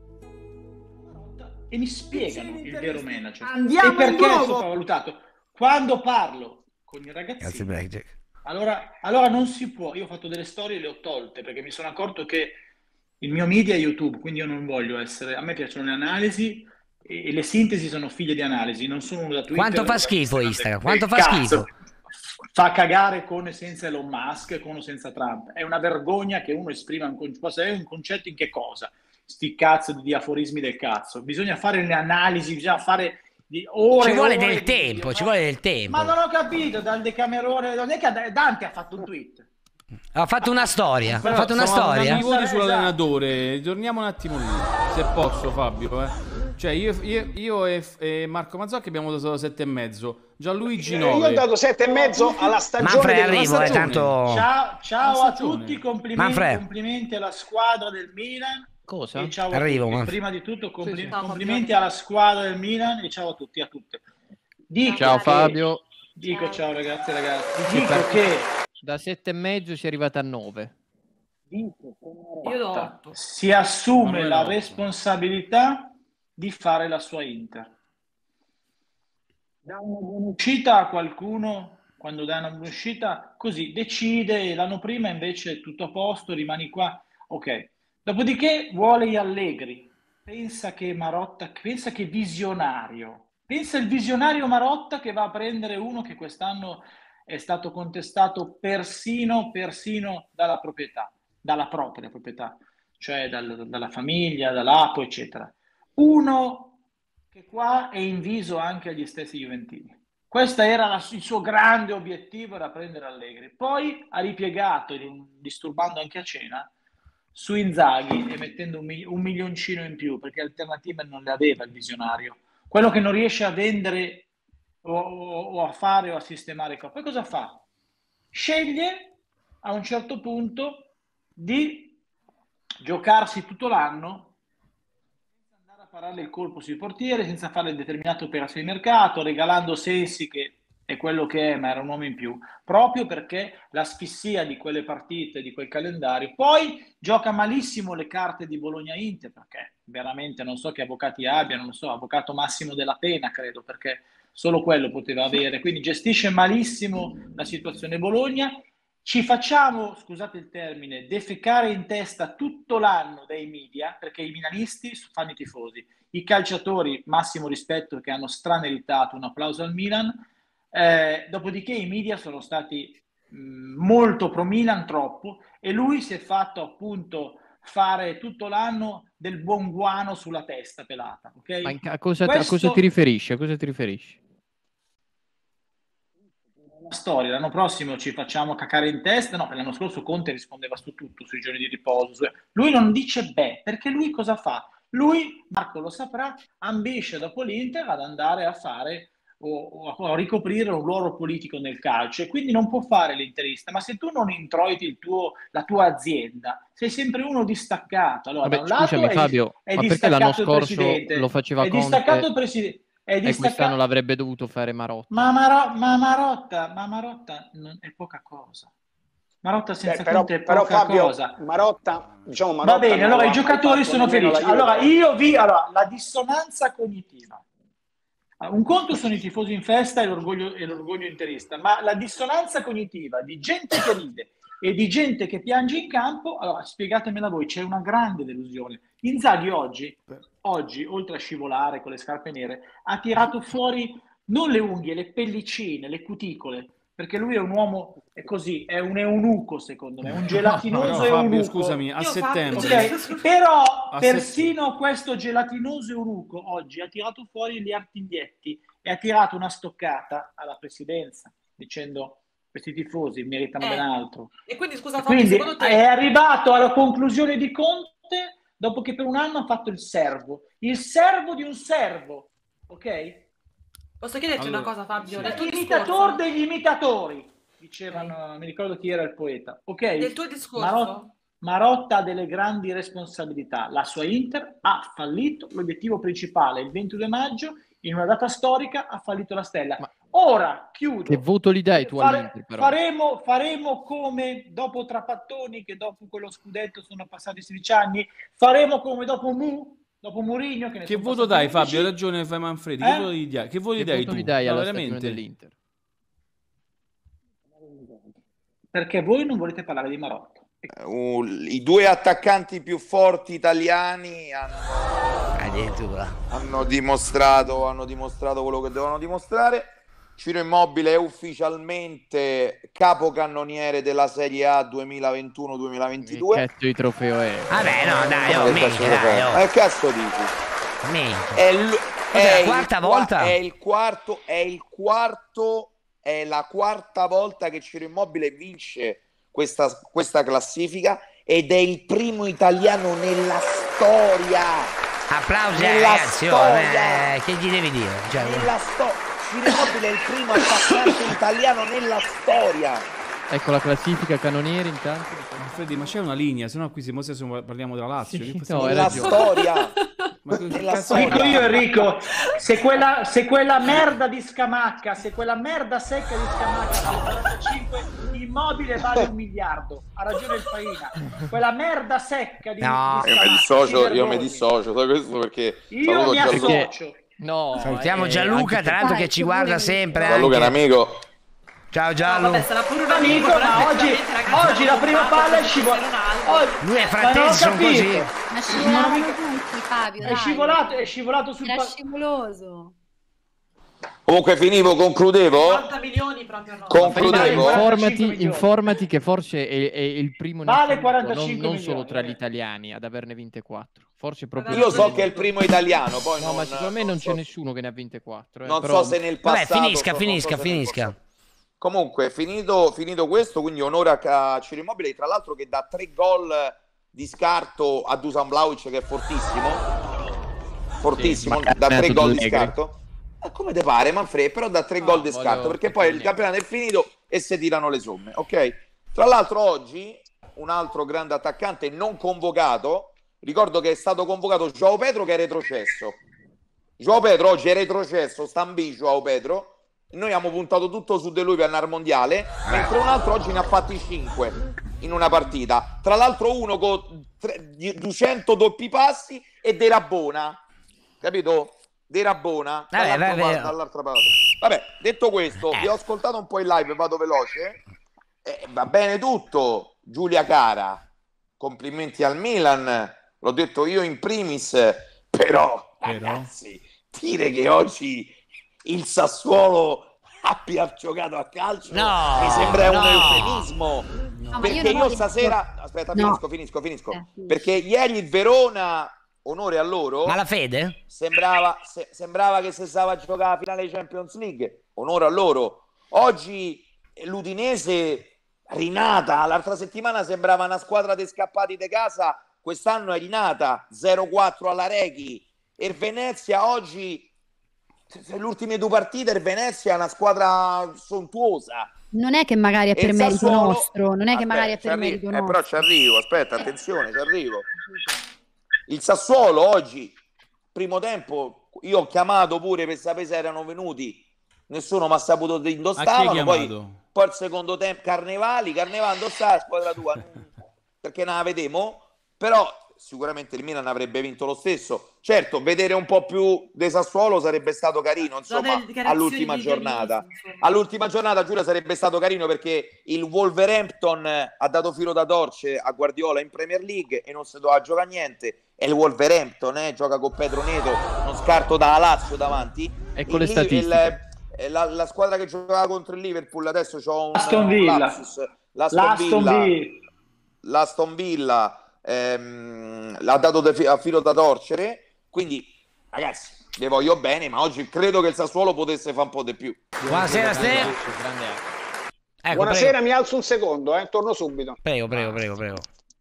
Marotta, e mi spiegano il vero manager. Andiamo e perché di è nuovo! sopravvalutato. Quando parlo con i Grazie, ragazzini, Blackjack. allora, allora non si può. Io ho fatto delle storie e le ho tolte perché mi sono accorto che il mio media è YouTube, quindi io non voglio essere. A me piacciono le analisi e, e le sintesi sono figlie di analisi, non sono uno da Twitter. Quanto fa schifo Instagram? Quanto fa Cazzo, schifo? Fa cagare con e senza Elon Musk, con o senza Trump. È una vergogna che uno esprima un, con- possa avere un concetto in che cosa? Sti cazzo di aforismi del cazzo. Bisogna fare le analisi, bisogna fare di ore Ci vuole e ore del di tempo, video, ci ma- vuole del tempo. Ma non ho capito, dal Decamerone, non è che Dante ha fatto un tweet. Ha fatto una storia, ha Però fatto una stiamo storia. andando i voti Esatto. sull'allenatore. Torniamo un attimo lì, se posso, Fabio. Eh. Cioè, io, io- io e, e Marco Mazzocchi abbiamo dato sette e mezzo. Gianluigi Eh, Io ho nove. dato sette e mezzo alla stagione Manfred, del arrivo, eh, Mazzoni. tanto... Ciao, ciao La a stagione. tutti, complimenti, Manfred. complimenti alla squadra del Milan. Cosa? E ciao a Arrivo, tutti. Manfred. Prima di tutto compli- Sì, sì. Ciao, complimenti Fabio. alla squadra del Milan e ciao a tutti e a tutte. Dico Ciao che- Fabio. Dico Ciao. ciao ragazzi e ragazzi. Sì, Dico per- che Da sette e mezzo si è arrivata a nove. dico che Io do Marotta otto. si assume Manuela la otto. responsabilità di fare la sua Inter. Dà una buona uscita a qualcuno quando dà una buona uscita, così decide. L'anno prima invece tutto a posto, rimani qua, ok. Dopodiché vuole gli Allegri, pensa che Marotta, pensa che visionario, Pensa il visionario Marotta che va a prendere uno che quest'anno è stato contestato persino, persino dalla proprietà, dalla propria proprietà, cioè dal, dalla famiglia, dall'Apo, eccetera. Uno che qua è inviso anche agli stessi juventini. Questo era la, il suo grande obiettivo, era prendere Allegri. Poi ha ripiegato, disturbando anche a cena, su Inzaghi e mettendo un, un milioncino in più, perché alternative non le aveva il visionario. Quello che non riesce a vendere o, o, o a fare o a sistemare. Poi cosa fa? Sceglie a un certo punto di giocarsi tutto l'anno senza andare a parare il colpo sui portieri, senza fare determinate operazioni di mercato, regalando Sensi, che è quello che è, ma era un uomo in più, proprio perché l'asfissia di quelle partite, di quel calendario. Poi gioca malissimo le carte di Bologna-Inter, perché veramente non so che avvocati abbiano, non so, avvocato Massimo Della Pena, credo, perché solo quello poteva avere. Quindi gestisce malissimo la situazione Bologna. Ci facciamo, scusate il termine, defecare in testa tutto l'anno dai media, perché i milanisti fanno i tifosi. I calciatori, massimo rispetto, che hanno strameritato un applauso al Milan. Eh, dopodiché i media sono stati mh, molto pro Milan, troppo, e lui si è fatto appunto fare tutto l'anno del buon guano sulla testa pelata. Okay? Ma a cosa, Questo... a cosa ti riferisci? A cosa ti riferisci? Una storia, l'anno prossimo ci facciamo cacare in testa. No, l'anno scorso Conte rispondeva su tutto, sui giorni di riposo. Su... Lui non dice beh, perché lui cosa fa? Lui, Marco lo saprà, ambisce dopo l'Inter ad andare a fare o a ricoprire un ruolo politico nel calcio, e quindi non può fare l'interista. Ma se tu non introiti il tuo, la tua azienda, sei sempre uno distaccato. Allora, Vabbè, da un lato scusami è, Fabio, è ma perché l'anno scorso presidente, lo faceva è Conte distaccato il presidente, è e distaccato... quest'anno l'avrebbe dovuto fare Marotta? Ma, Maro... ma Marotta, ma Marotta non è poca cosa. Marotta senza Beh, però, Conte è però poca Fabio, cosa. Marotta, diciamo Marotta Va bene, allora i giocatori sono felici. Allora io vi allora la dissonanza cognitiva. Un conto sono i tifosi in festa e l'orgoglio, e l'orgoglio interista, ma la dissonanza cognitiva di gente che ride e di gente che piange in campo, allora spiegatemela voi, c'è una grande delusione. Inzaghi oggi, oggi, oltre a scivolare con le scarpe nere, ha tirato fuori non le unghie, le pellicine, le cuticole, perché lui è un uomo, è così, è un eunuco secondo me, un gelatinoso no, no, Fabio, eunuco. scusami, a Io settembre. Okay, però a persino set... questo gelatinoso eunuco oggi ha tirato fuori gli artiglietti e ha tirato una stoccata alla presidenza, dicendo questi tifosi meritano eh. ben altro. E quindi scusa Fabio, quindi secondo te... è arrivato alla conclusione di Conte dopo che per un anno ha fatto il servo, il servo di un servo, ok? Posso chiederti allora, una cosa, Fabio? sì. Nel tuo L'imitatore discorso... degli imitatori, dicevano, mi ricordo chi era il poeta, ok? Nel tuo discorso... Marotta, Marotta ha delle grandi responsabilità. La sua Inter ha fallito l'obiettivo principale, il ventidue maggio, in una data storica ha fallito la Stella. Ma ora chiudo. Che voto gli dai tu Fare, all'Inter, però? Faremo, faremo come dopo Trapattoni, che dopo quello scudetto sono passati sedici anni, faremo come dopo Mu, dopo Mourinho. Che, ne che sono voto dai, undici. Fabio? Hai ragione, fai Manfredi. Eh? Che voto gli dai? Che voto gli che dai voto tu? gli dai alla no, stagione veramente? dell'Inter? Perché voi non volete parlare di Marotta. Uh, I due attaccanti più forti italiani hanno, hanno dimostrato hanno dimostrato quello che dovevano dimostrare. Ciro Immobile è ufficialmente capocannoniere della Serie A duemilaventuno duemilaventidue. Che cazzo di trofeo è? Vabbè, no, dai, oh, Che minchia, cazzo dai, è? oh. Ma che cazzo dici? Minchia. È, l- Cos'è, è la il quarta qua- volta? È il quarto, è il quarto, è la quarta volta che Ciro Immobile vince questa, questa classifica ed è il primo italiano nella storia. Applausi, nella ragazzi, oh, storia. eh, che gli devi dire? Cioè, Nella storia. Ciro Immobile è il primo attaccante italiano nella storia. Ecco la classifica cannonieri intanto. Freddy, ma c'è una linea, sennò qui siamo, se parliamo della Lazio. Sì, che no, nella storia. Ma che nella cazzo storia. Dico io Enrico, se quella, se quella merda di Scamacca, se quella merda secca di Scamacca cinque Immobile vale un miliardo, ha ragione il Faina. Quella merda secca di, No. di Io mi Scamacca, dissocio, si io mi vergogni. dissocio da questo perché Io mi Gianluca. associo. No, salutiamo eh, Gianluca, anche tra l'altro, Dai, che ci guarda sempre. Gianluca è un Anche. amico. Ciao No, Gianlu. vabbè, sarà pure un Amico, amico, però ma oggi, effettivamente, ragazzi, oggi la prima palla è scivolata. Lui e Ma non ho fratelli sono capito. così. Ma scivolavano tutti, Fabio, È dai. scivolato, è scivolato sul Era pa- scivoloso. Comunque finivo, concludevo. cinquanta milioni proprio no. Concludevo. Informati, informati che forse è, è il primo Vale non, non milioni, solo tra eh. gli italiani ad averne vinte quattro. Forse proprio Io so che è il primo italiano, poi no, non, ma secondo me non, non c'è so. nessuno che ne ha vinte quattro. Eh, Non però... so se nel passato. Vabbè, finisca, so- finisca, non so se nel finisca. passato. Comunque, finito, finito questo, quindi onore a, a Ciro Immobile, tra l'altro che dà tre gol di scarto a Dusan Vlahovic, che è fortissimo. Fortissimo, Sì, da tre gol di negri. scarto. Ma come te pare, Manfred, però da tre No, gol di voglio- scarto, perché poi il campionato è finito e si tirano le somme, ok? Tra l'altro oggi un altro grande attaccante non convocato, ricordo che è stato convocato João Pedro, che è retrocesso. João Pedro oggi è retrocesso, sta in B João Pedro. Noi abbiamo puntato tutto su di lui per andare al mondiale, mentre un altro oggi ne ha fatti cinque in una partita. Tra l'altro uno con duecento doppi passi e De Rabona, capito? De Rabona Vabbè, dall'altra vabbè. parte, dall'altra parte. Vabbè, detto questo, vi ho ascoltato un po' in live, vado veloce. Eh, va bene tutto, Giulia cara, complimenti al Milan, l'ho detto io in primis, però, ragazzi, dire che oggi il Sassuolo abbia giocato a calcio No, mi sembra no. un eufemismo. No, ma Perché io non io ho detto- stasera, aspetta, No. finisco, finisco, finisco. Eh, sì. Perché ieri il Verona, onore a loro, Ma la fede? sembrava, se- sembrava che si stava a giocare la finale di Champions League, onore a loro. Oggi l'Udinese rinata, l'altra settimana sembrava una squadra di scappati di casa, quest'anno è rinata, zero quattro alla Reghi. E il Venezia oggi, le ultime due partite, il Venezia è una squadra sontuosa. Non è che magari è E per il merito Sassuolo- nostro, non è che Aspetta, magari è ci per arri- merito eh, nostro. però ci arrivo, aspetta, attenzione, ci arrivo. Il Sassuolo oggi, primo tempo, io ho chiamato pure per sapere se erano venuti, nessuno mi ha saputo di A chi hai indostavano, poi, chiamato? poi il secondo tempo Carnevali, Carnevali indossava la squadra tua, perché non la vedemo, però sicuramente il Milan avrebbe vinto lo stesso. Certo, vedere un po' più di Sassuolo sarebbe stato carino, insomma, delle dichiarazioni all'ultima di giornata. Dionisi, insomma. All'ultima giornata, Giulia, sarebbe stato carino perché il Wolverhampton ha dato filo da torce a Guardiola in Premier League e non si doveva giocare niente. È il Wolverhampton, eh, gioca con Pedro Neto, non scarto da Lazio davanti. E con le Il- statistiche. il- la, la squadra che giocava contro il Liverpool, adesso c'ho un Aston Villa. lapsus. L'Aston L'Aston Villa, Villa. l'Aston Villa ehm, l'ha dato de- a filo da torcere, quindi ragazzi, vi voglio bene, ma oggi credo che il Sassuolo potesse fare un po' di più. Buonasera, Ste. Ecco, Buonasera, prego. mi alzo un secondo, eh, torno subito. Prego, prego, prego, prego.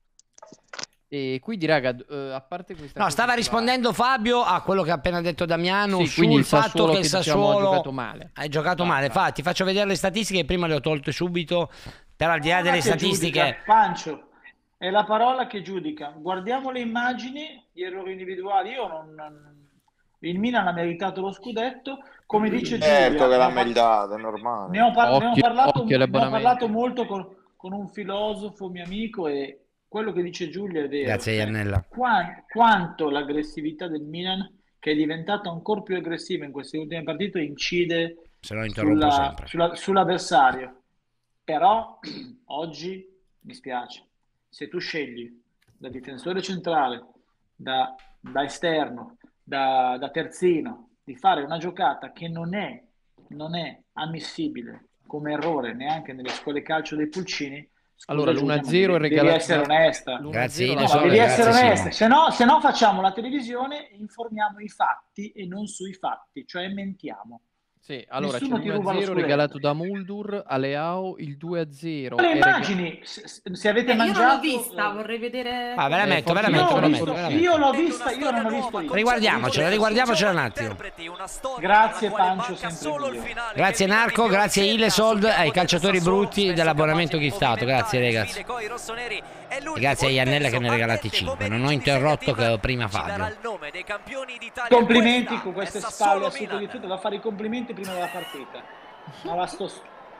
E quindi, raga, eh, a parte questa No, cosa stava qua- rispondendo Fabio a quello che ha appena detto Damiano Sì, quindi sul il fatto Sassuolo che il che, diciamo, Sassuolo ha giocato male. hai giocato Ah, male. ah. Fa, ti faccio vedere le statistiche, prima le ho tolte subito, però al di là Parola delle che statistiche giudica, Pancio, è la parola che giudica. Guardiamo le immagini, gli errori individuali. Io non, non- il Milan ha meritato lo scudetto, come dice Giulia. Certo che ne l'ha ho par- meritato, è normale. Ne ho, par- ne ho Occhio- parlato, occhio ne ho all'abbonamento. parlato molto con, con un filosofo, mio amico, e quello che dice Giulia è vero. Grazie, Cioè, Iannella. qua- quanto l'aggressività del Milan, che è diventata ancora più aggressiva in queste ultime partite, incide se no interrompo sulla- sempre. sulla- sull'avversario. Però oggi mi spiace, se tu scegli da difensore centrale, da, da esterno, da, da terzino, di fare una giocata che non è, non è ammissibile come errore neanche nelle scuole calcio dei pulcini, scusa, Allora, Giulia, l'uno a zero ma è devi, regalato- devi essere onesta. l'uno a Grazie, zero Ine, No, Sole, devi essere grazie, onesta, Simo. se no, se no facciamo la televisione e informiamo i fatti e non sui fatti, cioè mentiamo. Sì, allora c'è Nessuno ti l'uno ruba a lo zero scudetto. regalato da Muldur a Leao, il due a zero. Le è rega- immagini, se, se avete Eh, io non mangiato... l'ho vista, vorrei vedere. Ah, ve la Eh, metto, ve la forse- metto, Io, ve ho la visto- metto, ve la metto. io l'ho vista, io non ho visto io. Riguardiamocela, riguardiamocela un attimo. Grazie Pancio, sempre migliore. Grazie Narco, grazie Ilesold, ai calciatori brutti dell'abbonamento giftato. Grazie ragazzi. E grazie a Iannella che ne ha regalati cinque. Non ho interrotto che prima Fabio. Complimenti con queste spalle assunte di tutto, da fare i complimenti prima della partita. Ma la sto...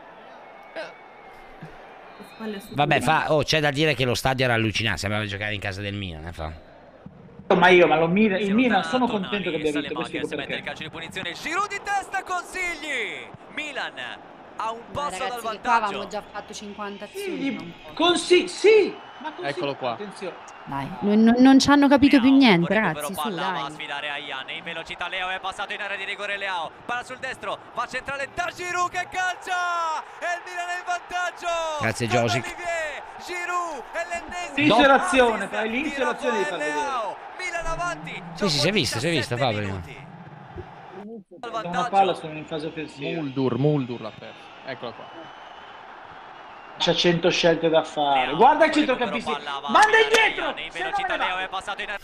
Vabbè, fa, oh, c'è da dire che lo stadio era allucinante, sembrava giocare in casa del Milan, eh, fa. Ma io, ma lo Milan, il Milan sono contento che abbia vinto questo perché. calcio di punizione, Giroud di testa, Consigli. Milan ha un Ma passo ragazzi, dal che qua avevamo vantaggio. già fatto cinquanta azioni. Sì, tra un po'. Consi- sì, Ma così, Eccolo qua. attenzione. Dai, non, non- non ci hanno capito più niente, ragazzi, su, Palla va a dai. sfidare Ayan in velocità. Leo è passato in area di rigore. Leao palla sul destro, va a centrale da Giroud che calcia e il Milan è in vantaggio. Grazie, Con Josic. Olivier Giroud è l'ennesimo Inserazione, assist fai di l'inserazione di Rafael far vedere. Leao. Milan avanti. Sì, sì, si è vista, si è vista, Fabio. Da una palla sono in fase offensiva. Muldur, Muldur l'ha perso. Eccola qua. C'ha cento scelte da fare. Guarda il centrocampista. Manda indietro! In velocità Leo è passato in area.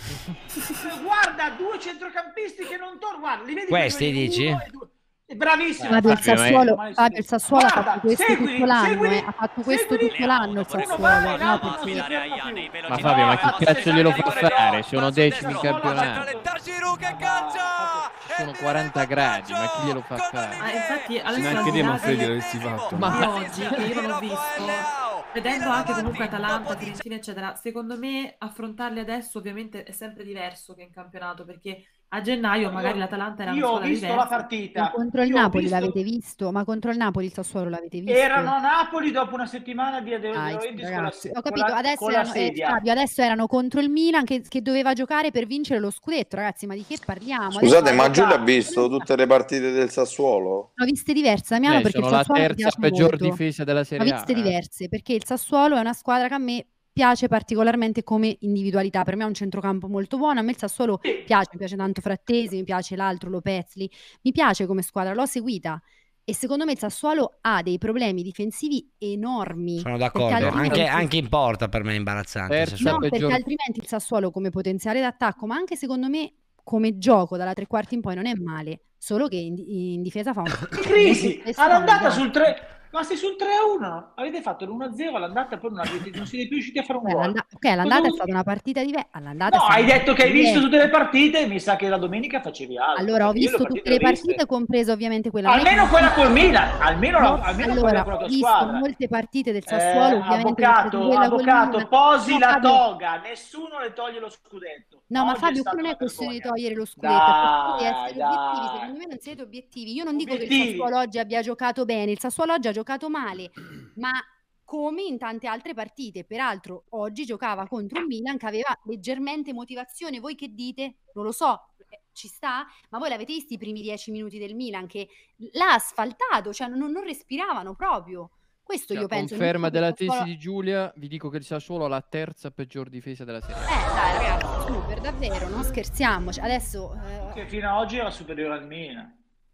Guarda, due centrocampisti che non tornano. Guarda, li vedi Questi che dici? uno e due. È bravissimo. Fabio, il Fabio, ma è- Sassuolo, Fabio, il Sassuolo ha Guarda, fatto questo seguili, tutto l'anno, seguili, eh. Ha fatto questo seguili. tutto l'anno il Uno Sassuolo. vai, No, no, perché- non si ferma più. Ma Fabio, ma No, chi cazzo glielo fa rigore fare? Leao, Sono palla sul decimi in destro, campionato. Da Giroud che calcia. Sono quaranta gradi, ma chi glielo fa fare? Ah, infatti, adesso Neanche al te, di là Manfredi, di- l'avresti fatto. di Ma- oggi, che io non ho visto, vedendo anche comunque Atalanta, Fiorentina, eccetera, secondo me affrontarli adesso ovviamente è sempre diverso che in campionato, perché a gennaio magari l'Atalanta era una Io ho squadra visto diversa. la partita. Ma contro il Io ho Napoli visto- l'avete visto? Ma contro il Napoli il Sassuolo l'avete visto? Erano a Napoli dopo una settimana di Dai, Adeodorentis con la, ragazzi, se- ho con capito, la- adesso con la erano, eh, sedia. Fabio, adesso erano contro il Milan che, che doveva giocare per vincere lo scudetto, ragazzi, ma di che parliamo? Scusate, Adesso- ma Giulia ha visto tutte le partite del Sassuolo? L'ho viste diverse, Damiano, Eh, perché il sono la Sassuolo mi terza piace peggior molto. difesa della L'ho Serie A. viste eh. diverse, perché il Sassuolo è una squadra che a me piace particolarmente come individualità. Per me è un centrocampo molto buono. A me il Sassuolo piace, mi piace tanto Frattesi, mi piace l'altro Lopezli, mi piace come squadra, l'ho seguita. E secondo me il Sassuolo ha dei problemi difensivi enormi. Sono perché d'accordo, altrimenti- anche, anche in porta per me è imbarazzante. il Terza Sassuolo. No, perché peggior- altrimenti il Sassuolo come potenziale d'attacco, ma anche secondo me come gioco dalla tre quarti in poi non è male, solo che in, in difesa fa un Che crisi! molto spesso fa un All'andata gol. sul tre, ma sei sul tre a uno, avete fatto l'uno a zero all'andata, poi non, avete, non siete più riusciti a fare un Eh, gol. all'anda- ok, all'andata è Cosa- stata una partita diversa. All'andata No, è stata hai una detto che hai partita visto diversa. tutte le partite, mi sa che la domenica facevi altro. Allora, ho perché io visto tutte le ho viste. partite, compresa ovviamente quella. Non è Almeno che- quella col Milan, almeno, la- No, almeno allora, quella con la ho tua visto squadra. molte partite del Eh, Sassuolo, ovviamente avvocato, quella col avvocato, Milan. posi No, la Fabio- toga, nessuno le toglie lo scudetto. No, ma Oggi Fabio, stata qui non è una questione di vergogna. togliere lo scudetto, è questione di Dai, essere dai. obiettivi. Secondo me non siete obiettivi. Io non dico che il Obiettivi. Sassuolo oggi abbia giocato bene, il Sassuolo oggi ha giocato male, ma come in tante altre partite. Peraltro oggi giocava contro un Milan che aveva leggermente motivazione. Voi che dite? Non lo so, eh, ci sta? Ma voi l'avete visto i primi dieci minuti del Milan che l'ha asfaltato, cioè non, non respiravano proprio. Questo Cioè, io penso. non conferma dico che il della tesi Sassuolo- di Giulia, vi dico che il Sassuolo ha la terza peggior difesa della Serie A. Eh dai ragazzi, su, per davvero, non scherziamoci. Adesso eh, Che fino ad oggi era superiore al Milan.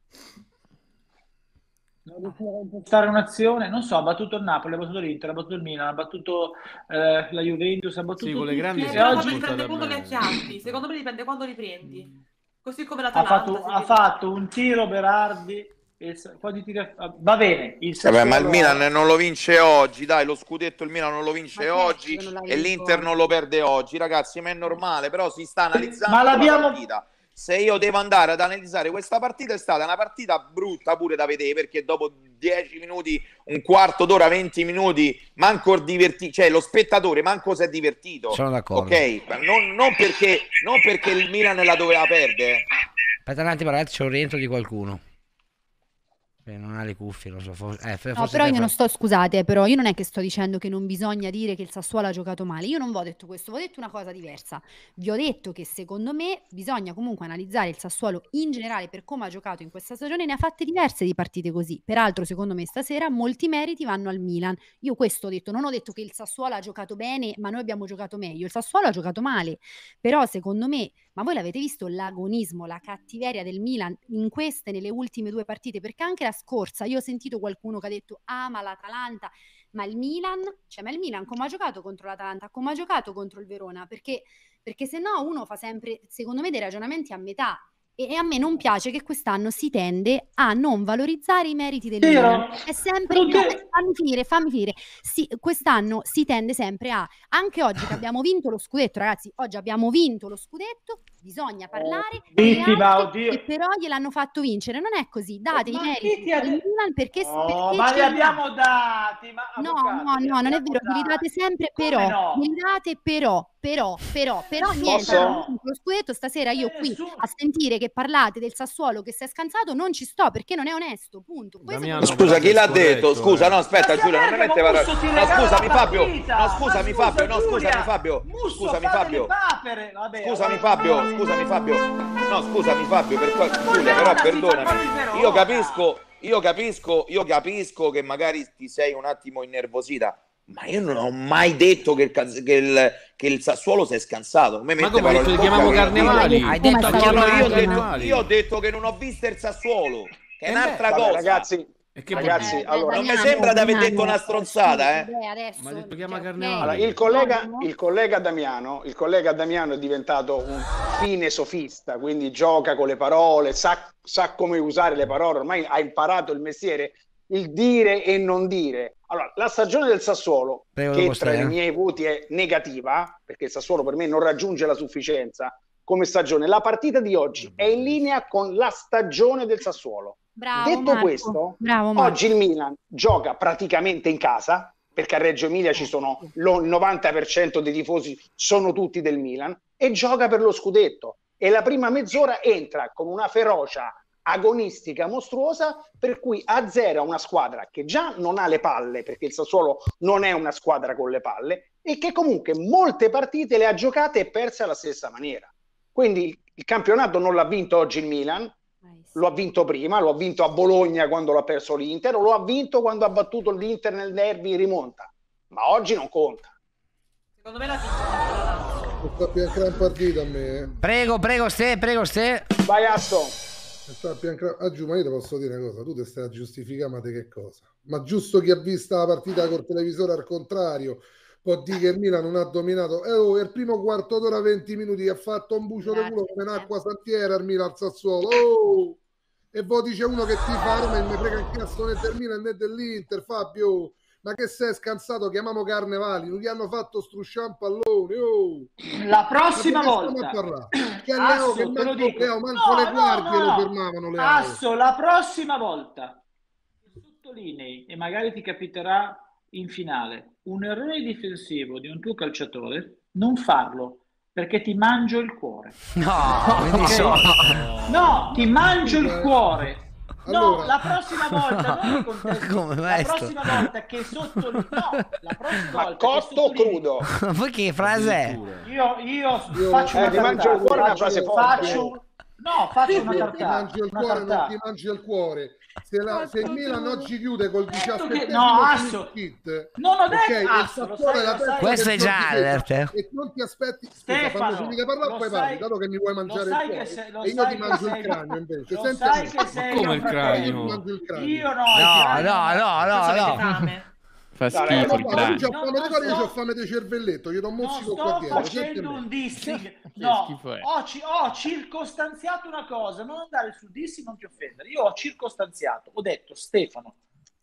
Non riusciva a impostare un'azione, non so, ha battuto il Napoli, ha battuto l'Inter, ha battuto il Milan, ha battuto eh, la Juventus, ha battuto Sì, con le tutti. grandi Eh, si E però è oggi dipende comportata quando li bene. acchiappi, secondo me dipende quando li prendi. Così come ha l'Atalanta. fatto, se ha vedi- fatto un tiro Berardi e il- quanti tiri ha- va bene, il Vabbè, ma il Sassuolo- Milan non lo vince oggi, dai, lo scudetto il Milan non lo vince Ma certo oggi che non la e vinco l'Inter oggi. non lo perde oggi, ragazzi, ma è normale, però si sta analizzando Ma la l'abbiamo- partita. Se io devo andare ad analizzare questa partita, è stata una partita brutta pure da vedere, perché dopo dieci minuti, un quarto d'ora, venti minuti, manco divertito, cioè lo spettatore manco si è divertito. Sono d'accordo. Ok, non, non perché, non perché il Milan la doveva perdere. Aspetta un attimo, ragazzi, c'è un rientro di qualcuno. Eh, non ha le cuffie, lo so. Forse, eh, forse No, però te io fa- non sto, scusate, però io non è che sto dicendo che non bisogna dire che il Sassuolo ha giocato male. Io non vi ho detto questo, vi ho detto una cosa diversa. Vi ho detto che secondo me bisogna comunque analizzare il Sassuolo in generale per come ha giocato in questa stagione. Ne ha fatte diverse di partite così. Peraltro, secondo me, stasera molti meriti vanno al Milan. Io questo ho detto, non ho detto che il Sassuolo ha giocato bene, ma noi abbiamo giocato meglio. Il Sassuolo ha giocato male, però secondo me, ma voi l'avete visto l'agonismo, la cattiveria del Milan in queste, nelle ultime due partite? Perché anche la scorsa, io ho sentito qualcuno che ha detto, ah ma l'Atalanta, ma il Milan, cioè ma il Milan come ha giocato contro l'Atalanta, come ha giocato contro il Verona? Perché, perché se no uno fa sempre, secondo me, dei ragionamenti a metà. E, e a me non piace che quest'anno si tende a non valorizzare i meriti del Vero. Milan. È sempre, Non no, te- eh, fammi finire, fammi finire. Sì, quest'anno si tende sempre a, anche oggi che abbiamo vinto lo scudetto, ragazzi, oggi abbiamo vinto lo scudetto, bisogna parlare delle vittima, altre oddio. che però gliel'hanno fatto vincere. Non è così, date i Ma chi meriti ti ha al de- Milan perché, Oh, perché ma ce li li ha. abbiamo dati, ma No, avvocato, no, li no, non è abbiamo vero, vi date dati. sempre Come però, no? vi date però, però, però, però niente, Posso? abbiamo vinto lo scudetto, stasera io Eh, qui nessuno- a sentire che che parlate del Sassuolo che si è scansato non ci sto, perché non è onesto, punto. Damiano, scusa, chi l'ha detto? Scusa, no, aspetta Giulia, non mi metteva no, scusami Fabio, no, scusami Fabio, no, scusami Fabio, scusami Fabio, scusami Fabio, scusami Fabio, no, scusami Fabio, per Giulia, però perdonami, io capisco, io capisco, io capisco che magari ti sei un attimo innervosita, ma io non ho mai detto che il, che il, che il Sassuolo si è scansato. Me ma come hai detto, chiamiamo Carnevali? Hai detto, io, io, ho detto, io ho detto che non ho visto il Sassuolo, che è un'altra Vabbè, cosa. Ragazzi, e che ragazzi eh, allora, non mi sembra di aver detto una stronzata, eh. Adesso, Ma ha detto chiama cioè, Carnevali. allora, il collega, il collega Damiano, il collega Damiano è diventato un fine sofista, quindi gioca con le parole, sa, sa come usare le parole, ormai ha imparato il mestiere, il dire e non dire. Allora, la stagione del Sassuolo, Prego, che vostra, tra eh. i miei voti è negativa, perché il Sassuolo per me non raggiunge la sufficienza come stagione, la partita di oggi è in linea con la stagione del Sassuolo. Bravo, Detto Marco. questo, Bravo, Marco. oggi il Milan gioca praticamente in casa, perché a Reggio Emilia ci sono lo, il novanta per cento dei tifosi sono tutti del Milan, e gioca per lo scudetto. E la prima mezz'ora entra con una ferocia agonistica mostruosa, per cui azzera una squadra che già non ha le palle, perché il Sassuolo non è una squadra con le palle, e che comunque molte partite le ha giocate e perse alla stessa maniera. Quindi il campionato non l'ha vinto oggi il Milan, lo ha vinto prima, lo ha vinto a Bologna quando l'ha perso l'Inter, lo ha vinto quando ha battuto l'Inter nel derby in rimonta, ma oggi non conta. Secondo me l'ha vinto. Sta più ancora in partita a me, eh. Prego, prego Ste, prego Ste. Vai Aston. Sta più ancora... Ah, giù, ma io ti posso dire una cosa, tu ti stai a giustificare, ma te che cosa? Ma giusto chi ha visto la partita col televisore al contrario può dire che il Milan non ha dominato. Eh, oh, il primo quarto d'ora, venti minuti, ha fatto un bucio di culo come un'acqua santiera al Milan Sassuolo. Oh! E voi dice uno che ti fa Roma e mi frega il cazzo né del Milan né dell'Inter, Fabio. Ma che sei scansato? Chiamiamo Carnevali, non gli hanno fatto strusciare palloni. Oh! La prossima volta. Che Asso, che manco, Leo, manco no, le guardie no, no. lo fermavano. Le Asso, la prossima volta sottolinei, e magari ti capiterà in finale, un errore difensivo di un tuo calciatore, non farlo, perché ti mangio il cuore. No, okay? so. no, ti mangio il cuore. No, allora. la prossima volta non contesti, Come la prossima volta che sotto no, la prossima ma volta cotto che crudo. Ma poi che frase è? Io, io, io faccio eh, una ti mangio il cuore, una frase forte. Faccio, no, faccio una cartata. Ti mangio il cuore, non ti mangi il cuore. Se, la, se il Milan oggi chiude col diciassette no, Asso, hit, non ho detto okay, Asso, lo sai, lo sai, questo è già alert, eh. e non ti aspetti, Stefano, quando finite parlare poi parli, dato che mi vuoi mangiare il cuore se, e io ti mangio il cranio invece. Lo sai che sei come il cranio? Io no, no, no, no, no, no. Fa schifo il cranio. Io ho fame di cervelletto, io non mozzico qua dietro. Non sto facendo un dissing, no, ho, ho circostanziato una cosa, non andare sul dissing, non ti offendere. Io ho circostanziato, ho detto Stefano,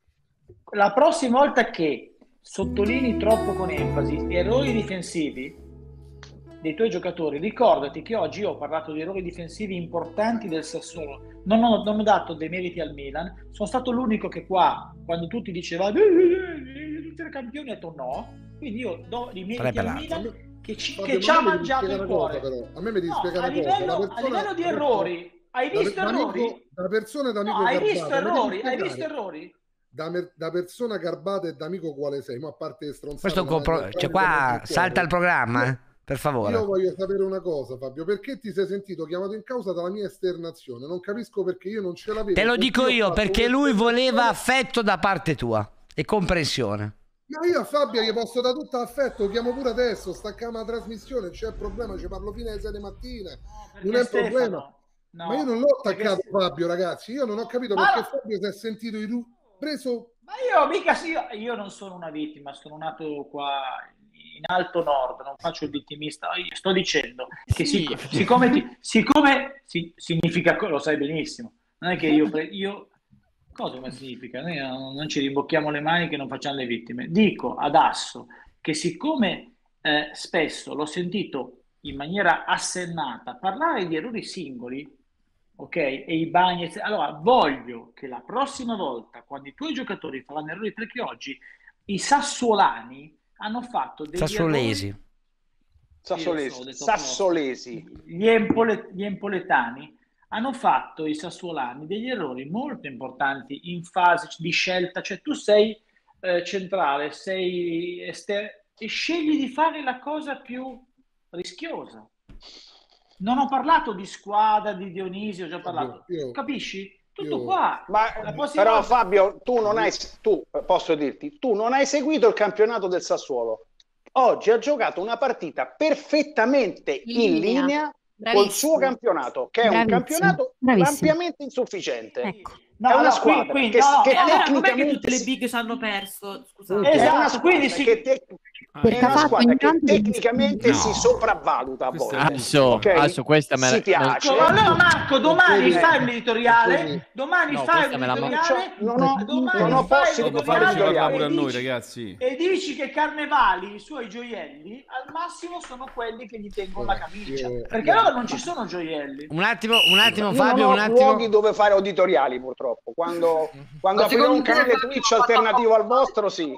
la prossima volta che sottolinei troppo con enfasi errori difensivi dei tuoi giocatori, ricordati che oggi io ho parlato di errori difensivi importanti del Sassuolo, non ho, non ho dato dei meriti al Milan, sono stato l'unico che qua, quando tutti dicevano tutti i campioni, ho detto no, quindi io do i meriti al Milan che ci, che ci ha mangiato il cuore. Cosa, a me mi devi no, spiegare a una livello, cosa. A livello di errori, hai visto da, errori? Amico, da persona da amico no, hai Garbato, visto errori? Hai visto errori? Da, da persona garbata e da amico quale sei? Ma a parte le stronzate. Questo compro... cioè qua salta il programma, eh? Per favore. Io voglio sapere una cosa, Fabio, perché ti sei sentito chiamato in causa dalla mia esternazione? Non capisco perché io non ce l'avevo. Te lo dico io, perché lui voleva affetto da parte tua e comprensione. Ma io a Fabio gli posso dare tutto affetto, lo chiamo pure adesso, stacchiamo la trasmissione, c'è il problema, ci parlo fino alle sei di mattina, no, non è un problema. No, ma io non l'ho attaccato perché... Fabio, ragazzi, io non ho capito ma perché no. Fabio si è sentito i... preso... Ma io mica sì, io non sono una vittima, sono nato qua in Alto Nord, non faccio il vittimista, io sto dicendo che sì. sic- siccome, ti, siccome si, significa, lo sai benissimo, non è che io, io cosa come significa? Noi non ci rimbocchiamo le mani che non facciamo le vittime. Dico ad Asso che siccome eh, spesso l'ho sentito in maniera assennata parlare di errori singoli, ok, e i bagni, allora voglio che la prossima volta quando i tuoi giocatori faranno errori, perché oggi i sassuolani hanno fatto degli Sassolesi. errori, Sassolesi. so, Sassolesi. Gli, empole, gli empoletani hanno fatto i sassuolani degli errori molto importanti in fase di scelta, cioè tu sei eh, centrale, sei esterno e scegli di fare la cosa più rischiosa. Non ho parlato di squadra, di Dionisio, ho già parlato. Io, Capisci? Tutto io... qua. Ma, però volta... Fabio, tu non hai, tu, posso dirti, tu non hai seguito il campionato del Sassuolo. Oggi ha giocato una partita perfettamente in, in linea, linea col suo campionato, che è Bravissimo. un campionato Bravissimo. ampiamente insufficiente. Ecco. No, è una allora, squadra quindi, che, no, che allora, tecnicamente com'è che tutte le big ci hanno perso? Scusate. Esatto, è una squadra sì. che, te... è una squadra che tecnicamente no. si sopravvaluta a volte. Asso, okay? asso, questa me la... si piace. Non... Allora Marco, domani fai un editoriale, domani no, fai un editoriale, non ho, domani non ho fai posso un editoriale pure a noi, dici, ragazzi. E dici che Carnevali, i suoi gioielli, al massimo sono quelli che gli tengono la camicia, perché allora non ci sono gioielli. Un attimo, un attimo Io Fabio, non ho un attimo. luoghi dove fare editoriali purtroppo, quando, quando aprirò un canale Twitch alternativo al vostro, sì.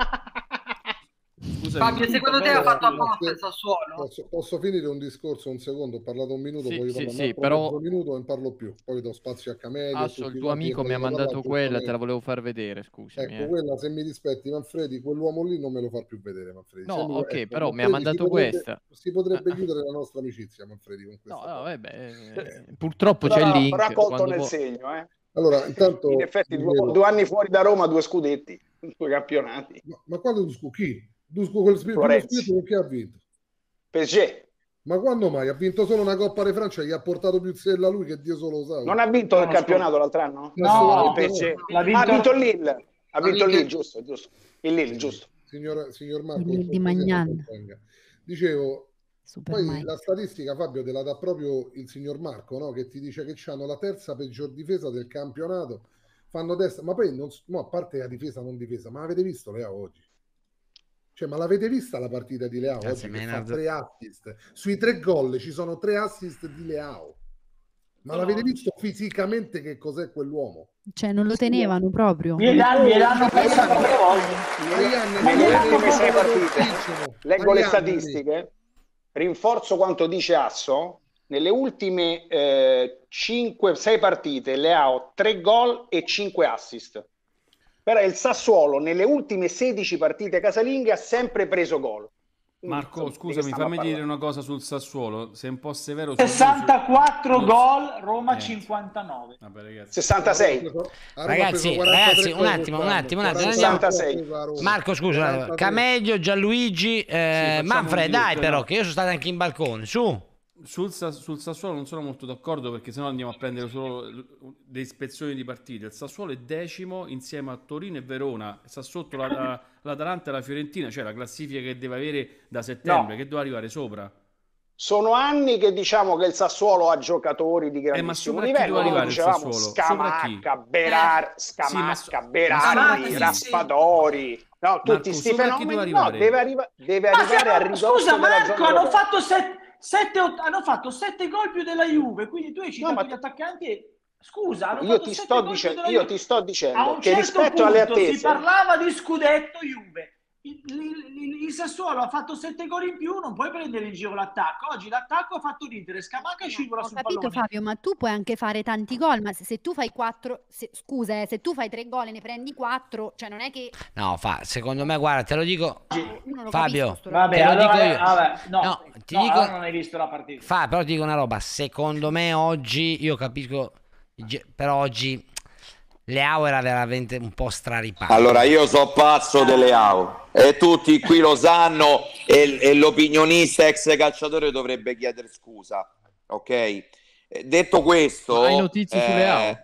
Scusami, Fabio, secondo te ha fatto apposta il Sassuolo? Posso, posso finire un discorso un secondo? Ho parlato un minuto, sì, poi sì, parlo sì, però... un minuto e non parlo più. Poi do spazio a Camelio. Asso, il tuo amico mi ha mandato quella, te la volevo far vedere, scusami. Ecco, eh. quella, se mi rispetti Manfredi, quell'uomo lì non me lo fa più vedere, Manfredi. No, mi... ok, ecco, però Manfredi, mi ha mandato si potrebbe, questa. Si potrebbe chiudere la nostra amicizia, Manfredi, con questa. No, no, vabbè, eh, purtroppo però, c'è il link. Però ha colto nel può... segno, eh. Allora, intanto... In effetti, due, due anni fuori da Roma, due scudetti, due campionati. Ma, ma quando tu chi? Dusko quel spirito che ha vinto P S G. Ma quando mai? Ha vinto solo una Coppa di Francia, gli ha portato più zella lui che Dio solo sa. Non ha vinto il campionato l'altro anno? No, il P S G. L'ha vinto... Ah, ha vinto il Lille. Ha vinto il Lille, giusto, giusto. Il Lille, giusto. Signor, signor Marco, di Magnan. Dicevo, Super poi Mike. La statistica, Fabio, te la dà proprio il signor Marco, no? Che ti dice che hanno la terza peggior difesa del campionato. Fanno testa, ma poi non, no, a parte la difesa non difesa, ma avete visto Leao oggi? Cioè, ma l'avete vista la partita di Leao oggi? Che fa tre assist. Sui tre gol ci sono tre assist di Leao. Ma no. l'avete visto fisicamente che cos'è quell'uomo? Cioè, non lo tenevano proprio. Gliel'hanno presa nelle ultime sei partite. Leggo le statistiche. Rinforzo quanto dice Asso. Nelle ultime eh, cinque sei partite Leao tre gol e cinque assist. Però il Sassuolo nelle ultime sedici partite casalinghe ha sempre preso gol. Marco, scusami, fammi dire una cosa sul Sassuolo, sei un po' severo. sessantaquattro su... gol, Roma eh. cinquantanove. Vabbè, ragazzi. sessantasei. Ragazzi, ragazzi, un attimo, un attimo, un attimo. sessantasei. Marco, scusa, Camelio, Gianluigi, eh, sì, Manfred, dai però, no. che io sono stato anche in balcone, su. Sul, sul Sassuolo non sono molto d'accordo perché sennò andiamo a prendere solo delle ispezioni di partite. Il Sassuolo è decimo insieme a Torino e Verona, sta sotto la, la, l'Atalanta e la Fiorentina, cioè la classifica che deve avere da settembre, no. che deve arrivare sopra. Sono anni che diciamo che il Sassuolo ha giocatori di grandissimo eh, livello, arrivare dicevamo Scamacca, Berar, Scamacca, sì, ma... Berardi, sì, Raspadori, sì. no, tutti questi fenomeni, no, deve, arriva... deve arrivare a ridosso scusa Marco, hanno europea. fatto sette Sette, hanno fatto sette gol più della Juve, quindi tu hai citato no, ma... gli attaccanti e... scusa, hanno io fatto ti sette sto gol dicendo, più io Juve. ti sto dicendo a un che certo rispetto punto alle attese si parlava di scudetto Juve. Il, il, il Sassuolo ha fatto sette gol in più, non puoi prendere in giro l'attacco. Oggi l'attacco ha fatto ridere, Scamacca e scivola no, sul capito, pallone. Fabio, ma tu puoi anche fare tanti gol, ma se, se tu fai quattro, se, scusa, eh, se tu fai tre gol e ne prendi quattro, cioè non è che no, fa, secondo me, guarda, te lo dico, lo Fabio, vabbè, te lo allora, dico io. Vabbè, no, no, ti no, dico, allora non hai visto la partita. Fa, però ti dico una roba, secondo me oggi, io capisco, però oggi Leao era veramente un po' straripato. Allora io so pazzo di Leao e tutti qui lo sanno e, e l'opinionista ex calciatore dovrebbe chiedere scusa, ok? Detto questo, ma hai notizie eh, su Leao?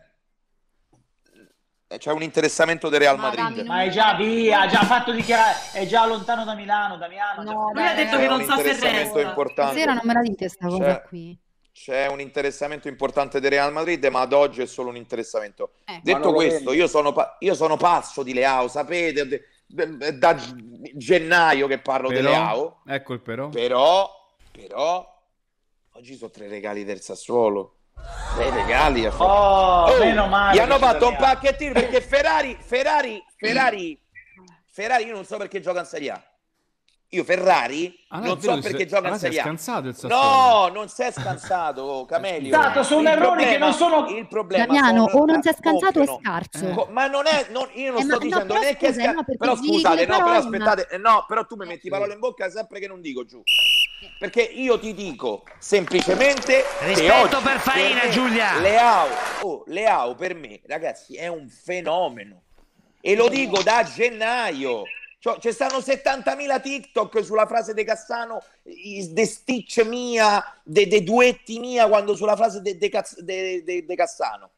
C'è un interessamento del Real Madrid. Ma è già via, ha già fatto dichiarare, è già lontano da Milano, Damiano. No, lui ha detto che non sa se resta. Stasera non me la dite sta cosa qui. C'è un interessamento importante del Real Madrid, ma ad oggi è solo un interessamento. Eh, Detto questo, io sono, io sono pazzo di Leao, sapete, de, de, da gennaio che parlo però, di Leao. Ecco il però. Però, però, oggi sono tre regali del Sassuolo. Tre regali. Oh, oh, meno male. Gli hanno fatto un pacchettino perché Ferrari, Ferrari, Ferrari, Ferrari, io non so perché gioca in Serie A. Io Ferrari Ah, no, non è vero, so perché se- gioca allora in si è Serie A. scansato il Sassuolo. No, non si è scansato, Camelio. Stato, sono Il errori che problema- non sono... Il problema Damiano, sono- o non si è scansato o è compiono- scarso. Co- ma non è, non- io non Eh, sto ma- no, dicendo però né che è scusa, sca- no, perché però giri scusate, le no, però parole, aspettate, eh, no, però tu mi metti parole in bocca sempre che non dico giù. Perché io ti dico semplicemente che Rispetto oggi, per Faina, me, Giulia. Leao, oh, Leao per me, ragazzi, è un fenomeno. E lo dico da gennaio. Cioè, ci stanno settantamila TikTok sulla frase de Cassano, i- de stitch mia, de, de duetti mia, quando sulla frase de, de, Cazz- de, de, de Cassano.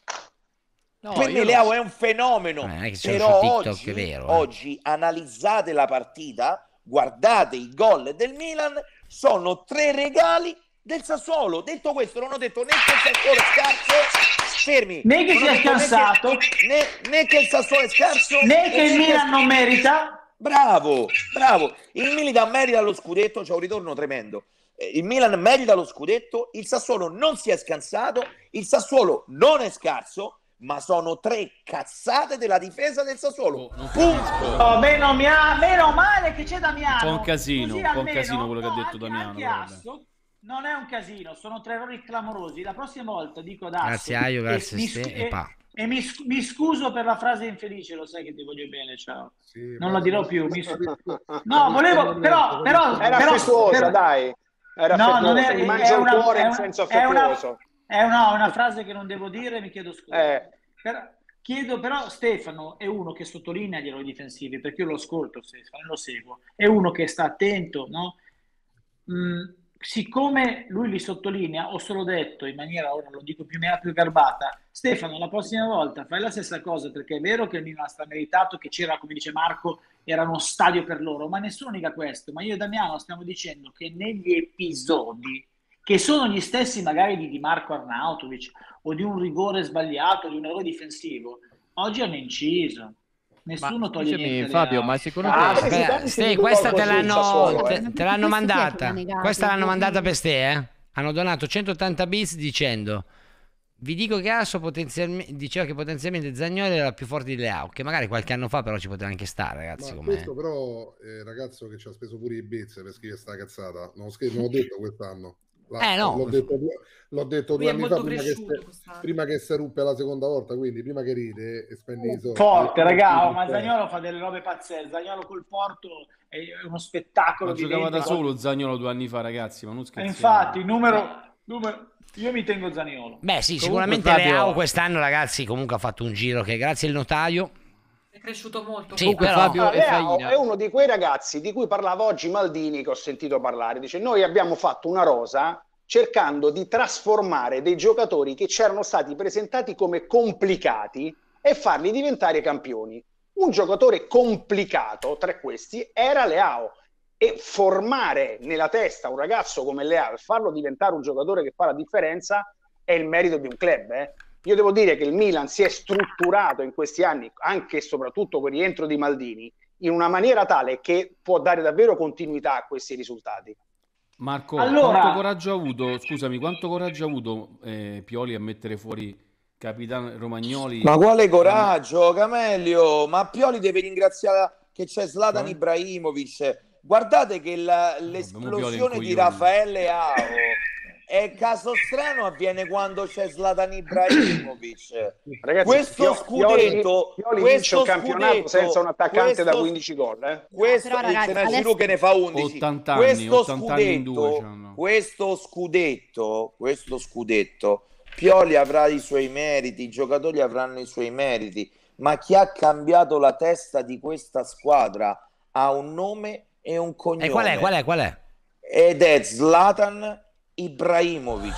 No, Per me io Leao no. è un fenomeno. Eh, non è che sono Però su TikTok, oggi, è vero, eh. oggi analizzate la partita, guardate i gol del Milan, sono tre regali del Sassuolo. Detto questo, non ho detto né che il Sassuolo è scarso, fermi. Né che Non ho sia detto né scansato. che- Né, né che il Sassuolo è scarso, Né che e il Milan non merita. Bravo, bravo. Il Milan merita lo scudetto, c'è un ritorno tremendo. Eh, Il Milan merita lo scudetto, il Sassuolo non si è scansato, il Sassuolo non è scarso, ma sono tre cazzate della difesa del Sassuolo. Punto. Oh, meno, mia- meno male che c'è Damiano. Un po' un casino, Così un po' un almeno- casino quello che ha no, detto anche- Damiano, anche però vabbè. Asso non è un casino, sono tre errori clamorosi. La prossima volta dico ad Asso Grazie Aio, e grazie mi Ste scu- e Pa. E mi, sc- mi scuso per la frase infelice, lo sai che ti voglio bene, ciao. Sì, Non ma- la dirò più. Mi scu- no, volevo, però, però, Era però- affettuosa, però- dai. Era No, affettuosa. non è, Mi è mangia il una, cuore è in una- senso è una, affettuoso. è una, una frase che non devo dire, mi chiedo scusa. Eh. Però, chiedo però, Stefano è uno che sottolinea gli errori difensivi, perché io lo ascolto Stefano, lo seguo, è uno che sta attento, no? Mm, siccome lui li sottolinea, ho solo detto in maniera, ora lo dico più, più garbata, Stefano, la prossima volta fai la stessa cosa, perché è vero che il Milan sta meritato, che c'era, come dice Marco, era uno stadio per loro, ma nessuno nega questo. Ma io e Damiano stiamo dicendo che negli episodi, che sono gli stessi magari di, di Marco Arnautovic o di un rigore sbagliato, di un errore difensivo, oggi hanno inciso. Nessuno Ma toglie scusami, niente. Fabio, a- ma secondo Ah, te... sì, Beh, tanti Ste, si questa dicono te così, il l'hanno, Sassuolo, te, eh. te l'hanno Ma questi mandata. chi è che l'ha Questa l'hanno negato? mandata per Ste, eh? Hanno donato centottanta bits dicendo: vi dico che Asso potenzialmente diceva che potenzialmente Zaniolo era più forte di Leao, che magari qualche anno fa però ci poteva anche stare, ragazzi. Ma Come... questo però è ragazzo che ci ha speso pure i bits per scrivere sta cazzata. Non, scri- non l'ho detto quest'anno. La- Eh, no. L'ho detto, due- l'ho detto Lui due è anni molto fa prima che, cresciuto se, quest'anno. prima che si ruppe la seconda volta, quindi prima che ride e spendi i soldi. Forte, raga, oh, ma Eh, Zaniolo fa delle robe pazzesche. Zaniolo col Porto è uno spettacolo. Ma di giocava da dentro. solo Zaniolo due anni fa, ragazzi, ma non E scherziamo. infatti, numero, numero, io mi tengo Zaniolo. Beh sì, Comunque, sicuramente Fabio- Leao quest'anno, ragazzi, comunque ha fatto un giro che grazie al notaio... È cresciuto molto. Sì, Comunque, però- Fabio Ah, e Leao Faina. è uno di quei ragazzi di cui parlava oggi Maldini, che ho sentito parlare. Dice: noi abbiamo fatto una rosa cercando di trasformare dei giocatori che c'erano stati presentati come complicati e farli diventare campioni. Un giocatore complicato tra questi era Leao, e formare nella testa un ragazzo come Leao e farlo diventare un giocatore che fa la differenza è il merito di un club, eh. Io devo dire che il Milan si è strutturato in questi anni, anche e soprattutto con il rientro di Maldini, in una maniera tale che può dare davvero continuità a questi risultati. Marco, Allora- quanto coraggio ha avuto, scusami, quanto coraggio ha avuto eh, Pioli a mettere fuori capitano Romagnoli? Ma quale coraggio, Camelio? Ma Pioli deve ringraziare che c'è Zlatan Cioè? Ibrahimovic. Guardate che la- Pioli è un l'esplosione di coglione. Raffaele Leao è caso strano, avviene quando c'è Zlatan Ibrahimovic. Ragazzi, Questo Pio- scudetto, Pioli, Pioli vince questo un campionato scudetto, senza un attaccante da questo- quindici gol, eh? Questo Però, ragazzi, ce n'è adesso- Giroud che ne fa undici. ottanta anni, questo ottanta anni in due scudetto, c'hanno. questo scudetto, questo scudetto, Pioli avrà i suoi meriti, i giocatori avranno i suoi meriti, ma chi ha cambiato la testa di questa squadra ha un nome e un cognome. E qual è, qual è, qual è? Ed è Zlatan Ibrahimovic.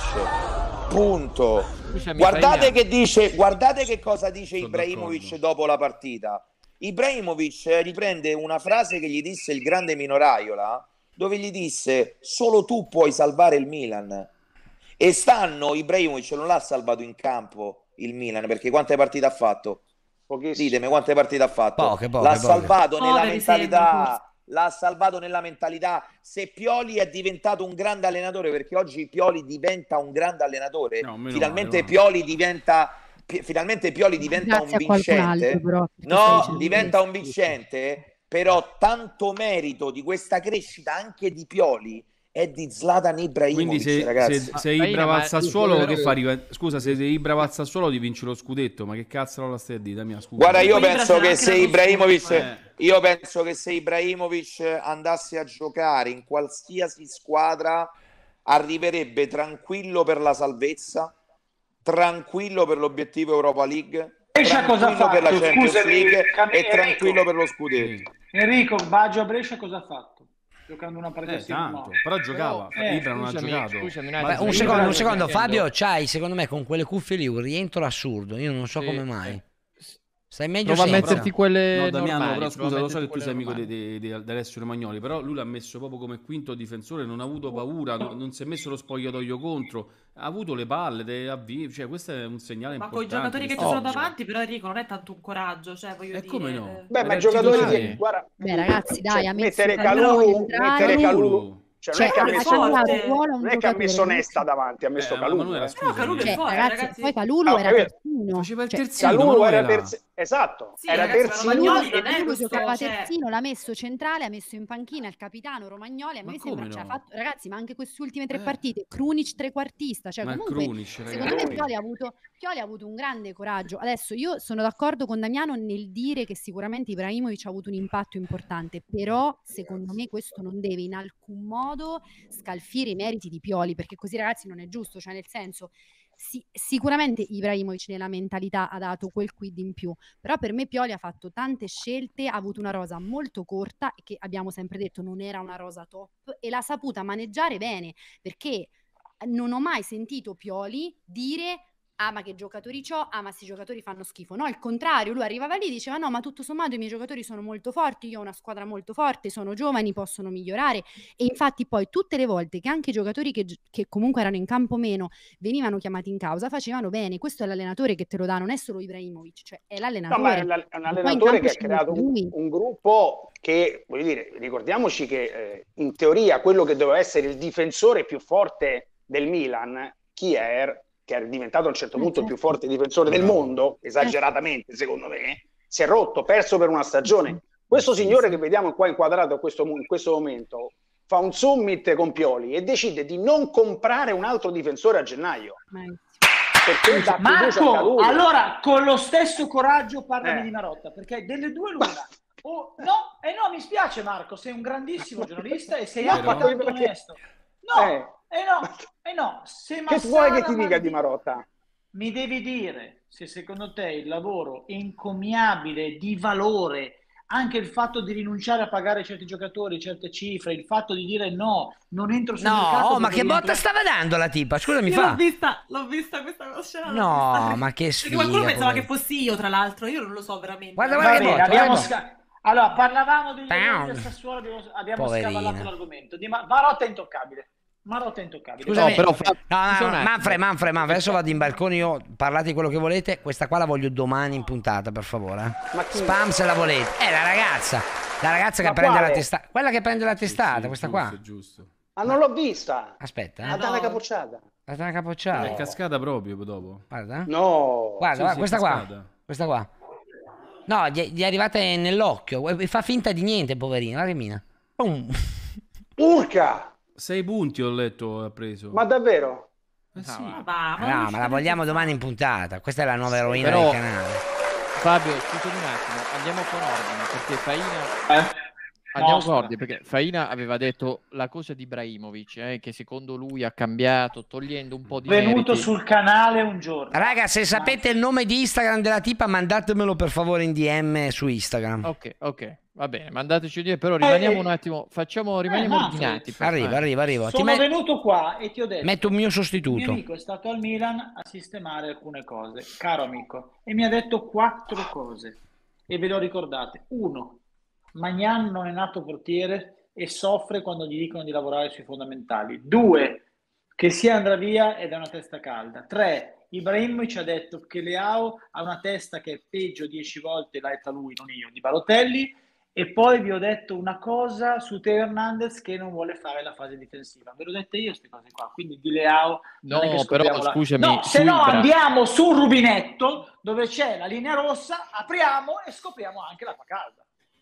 Punto. Scusami, Guardate Faina. che dice, guardate che cosa dice Sono Ibrahimovic d'accordo. dopo la partita. Ibrahimovic riprende una frase che gli disse il grande Mino Raiola, dove gli disse: solo tu puoi salvare il Milan. E stanno, Ibrahimovic non l'ha salvato in campo il Milan, perché quante partite ha fatto? Pochissimo. Ditemi quante partite ha fatto. Poche, poche, l'ha poche. salvato nella Poveri sembra, mentalità. L'ha salvato nella mentalità. Se Pioli è diventato un grande allenatore, perché oggi Pioli diventa un grande allenatore, No, meno finalmente male, no. Pioli diventa pi- finalmente Pioli diventa Grazie un a qualcun vincente. altro, però, perché stai No, dicendo diventa questo. un vincente però tanto merito di questa crescita anche di Pioli è di Zlatan Ibrahimovic. Quindi se, ragazzi. se, se Ibra al Sassuolo, che fa? Scusa, se Ibra al Sassuolo ti vinci lo scudetto, ma che cazzo la stai a dire? Mia, scusa. Guarda, io penso che se Ibrahimovic eh. io penso che se Ibrahimovic andasse a giocare in qualsiasi squadra arriverebbe tranquillo per la salvezza, tranquillo per l'obiettivo Europa League, Brescia cosa ha fatto? per la Champions Scusami, League Cam- e Enrico. tranquillo per lo scudetto. Enrico, Baggio a Brescia cosa ha fatto? Giocando una partita Eh, tanto, però giocava, Eh, Ibra non ha scusami, giocato. scusami, Ma- Beh, un Ibra secondo, un sta secondo, dicendo- Fabio, c'hai secondo me con quelle cuffie lì un rientro assurdo. Io non so Sì, come mai. eh. Stai meglio Prova a senza. metterti quelle No, Damiano, normali, però prova a scusa, lo so metterti che tu sei quelle amico di, normali. di, di, di Alessio Romagnoli, però lui l'ha messo proprio come quinto difensore, non ha avuto paura, non, non si è messo lo spogliatoio contro, ha avuto le palle, de, avvi- cioè questo è un segnale Ma con i importante. giocatori che di ci sono sta cosa. davanti, però Enrico non è tanto un coraggio, cioè voglio E dire. come no? Beh, ma i Ragazzi, giocatori titolari. di guarda, Beh, ragazzi, dai, cioè, ha messo mettere Calulu Calulu, centrale. mettere Calulu, Calulu. cioè, Cioè, non è che ha ha messo cambiato ruolo a un non è che ha giocatore, messo non è Nesta davanti, ha messo Eh, Calulu. ma Manuela, eh. scusami. Calulu è Cioè, forte, ragazzi, ragazzi. poi Calulu No, era capito. terzino. Faceva il Cioè, terzino, Calulu era Manuela. terzi- esatto, Sì, era ragazzi, ma terzino. Romagnoli non è Calulu questo, giocava cioè- terzino, l'ha messo centrale, ha messo in panchina il capitano Romagnoli. A Ma me come sembra, cioè, no? ha fatto, ragazzi, ma anche queste ultime tre Eh. partite, Krunic trequartista, cioè Ma è comunque Krunic, secondo ragazzi. me Pioli ha avuto Pioli ha avuto un grande coraggio. Adesso io sono d'accordo con Damiano nel dire che sicuramente Ibrahimovic ha avuto un impatto importante, però secondo me questo non deve in alcun modo scalfire i meriti di Pioli, perché così ragazzi non è giusto, cioè nel senso sì, sicuramente Ibrahimovic nella mentalità ha dato quel quid in più, però per me Pioli ha fatto tante scelte, ha avuto una rosa molto corta che abbiamo sempre detto non era una rosa top e l'ha saputa maneggiare bene, perché non ho mai sentito Pioli dire ah ma che giocatori c'ho, ah ma questi giocatori fanno schifo, no, il contrario, lui arrivava lì e diceva no ma tutto sommato i miei giocatori sono molto forti, io ho una squadra molto forte, sono giovani, possono migliorare e infatti poi tutte le volte che anche i giocatori che, che comunque erano in campo meno venivano chiamati in causa facevano bene, questo è l'allenatore che te lo dà, non è solo Ibrahimovic, cioè è No, ma l'allenatore. è l'all- è un E poi in allenatore campo che ha ci creato mette un, lui. un gruppo che, voglio dire, ricordiamoci che eh, in teoria quello che doveva essere il difensore più forte del Milan, Kier, che è diventato a un certo Eh, punto il più certo. forte difensore del mondo, esageratamente secondo me, si è rotto, perso per una stagione. Questo signore che vediamo qua inquadrato a questo, in questo momento fa un summit con Pioli e decide di non comprare un altro difensore a gennaio. Perché dà fiducia a Marco, Calulu. allora con lo stesso coraggio parlami Eh. di Marotta, perché delle due l'una. O, no, e eh no, mi spiace Marco, sei un grandissimo giornista e sei anche Però- tanto perché- onesto. No, Eh. e no, e no, se Che Massara vuoi che ti dica Maldini- di Marotta? Mi devi dire se secondo te il lavoro è encomiabile, di valore, anche il fatto di rinunciare a pagare certi giocatori, certe cifre, il fatto di dire no, non entro sul mercato. No, oh, ma perché che botta rientro- stava dando la tipa? Scusami, Io fa. l'ho vista, l'ho vista questa scena. l'ho No, vista. ma che Perché sfiga. qualcuno pensava povero. che fossi io, tra l'altro. Io non lo so veramente. Guarda, Va guarda che bene, botta, abbiamo guarda che sca- allora, parlavamo degli Pow. errori del Sassuolo, abbiamo, abbiamo Poverina. scavallato l'argomento. Di Ma- Marotta è intoccabile. Marotta è intoccabile. Scusami, No, però no, Fa- no, scusa un no, attimo. Manfred, Manfred, Manfred, adesso vado in balcone io, parlate di quello che volete, questa qua la voglio domani in puntata, per favore. eh. Ma chi- Spam se la volete. È la ragazza, la ragazza che Ma prende quale? la testata, quella che prende la testata, Sì, questa giusto, qua. giusto. Ma non l'ho vista. Aspetta, La eh. Dana no. Capocciata. La tana capocciata. È cascata proprio dopo. Guarda, No. guarda, Sì, guarda, sì, questa è qua, cascata. questa qua. No, gli, gli è arrivata nell'occhio, e fa finta di niente, poverino, guarda che mina. Pum. Urca! Sei punti ho letto ha preso. Ma davvero? Eh sì. Ma va, ma No, non ma la vogliamo domani in puntata, questa è la nuova eroina però- del canale. Fabio, scusami un attimo, andiamo con ordine, perché Faina... Eh? Andiamo Mostra. con ordine, perché Faina aveva detto la cosa di Ibrahimovic, eh, che secondo lui ha cambiato, togliendo un po' di Venuto meriti. sul canale un giorno. Raga, se sapete il nome di Instagram della tipa, mandatemelo per favore in D M su Instagram. Ok, ok, va bene, mandateci dire, però rimaniamo Eh, un attimo, facciamo, rimaniamo ma- ordinati. per- Arrivo, eh. arrivo, arrivo. Ti Sono met- venuto qua e ti ho detto metto un mio il mio sostituto. amico è stato al Milan a sistemare alcune cose, caro amico, e mi ha detto quattro cose e ve le ho ricordate. Uno, Magnan non è nato portiere e soffre quando gli dicono di lavorare sui fondamentali. Due, che sia andrà via ed è una testa calda. Tre, Ibrahimovic ha detto che Leao ha una testa che è peggio dieci volte, l'ha detta lui, non io, di Balotelli. E poi vi ho detto una cosa su Teo Hernandez che non vuole fare la fase difensiva. Ve l'ho dette io queste cose qua, quindi di Leao non è che No, però scopriamo la- scusami, No, se su no Ibra. andiamo su un rubinetto dove c'è la linea rossa, apriamo e scopriamo anche l'acqua calda.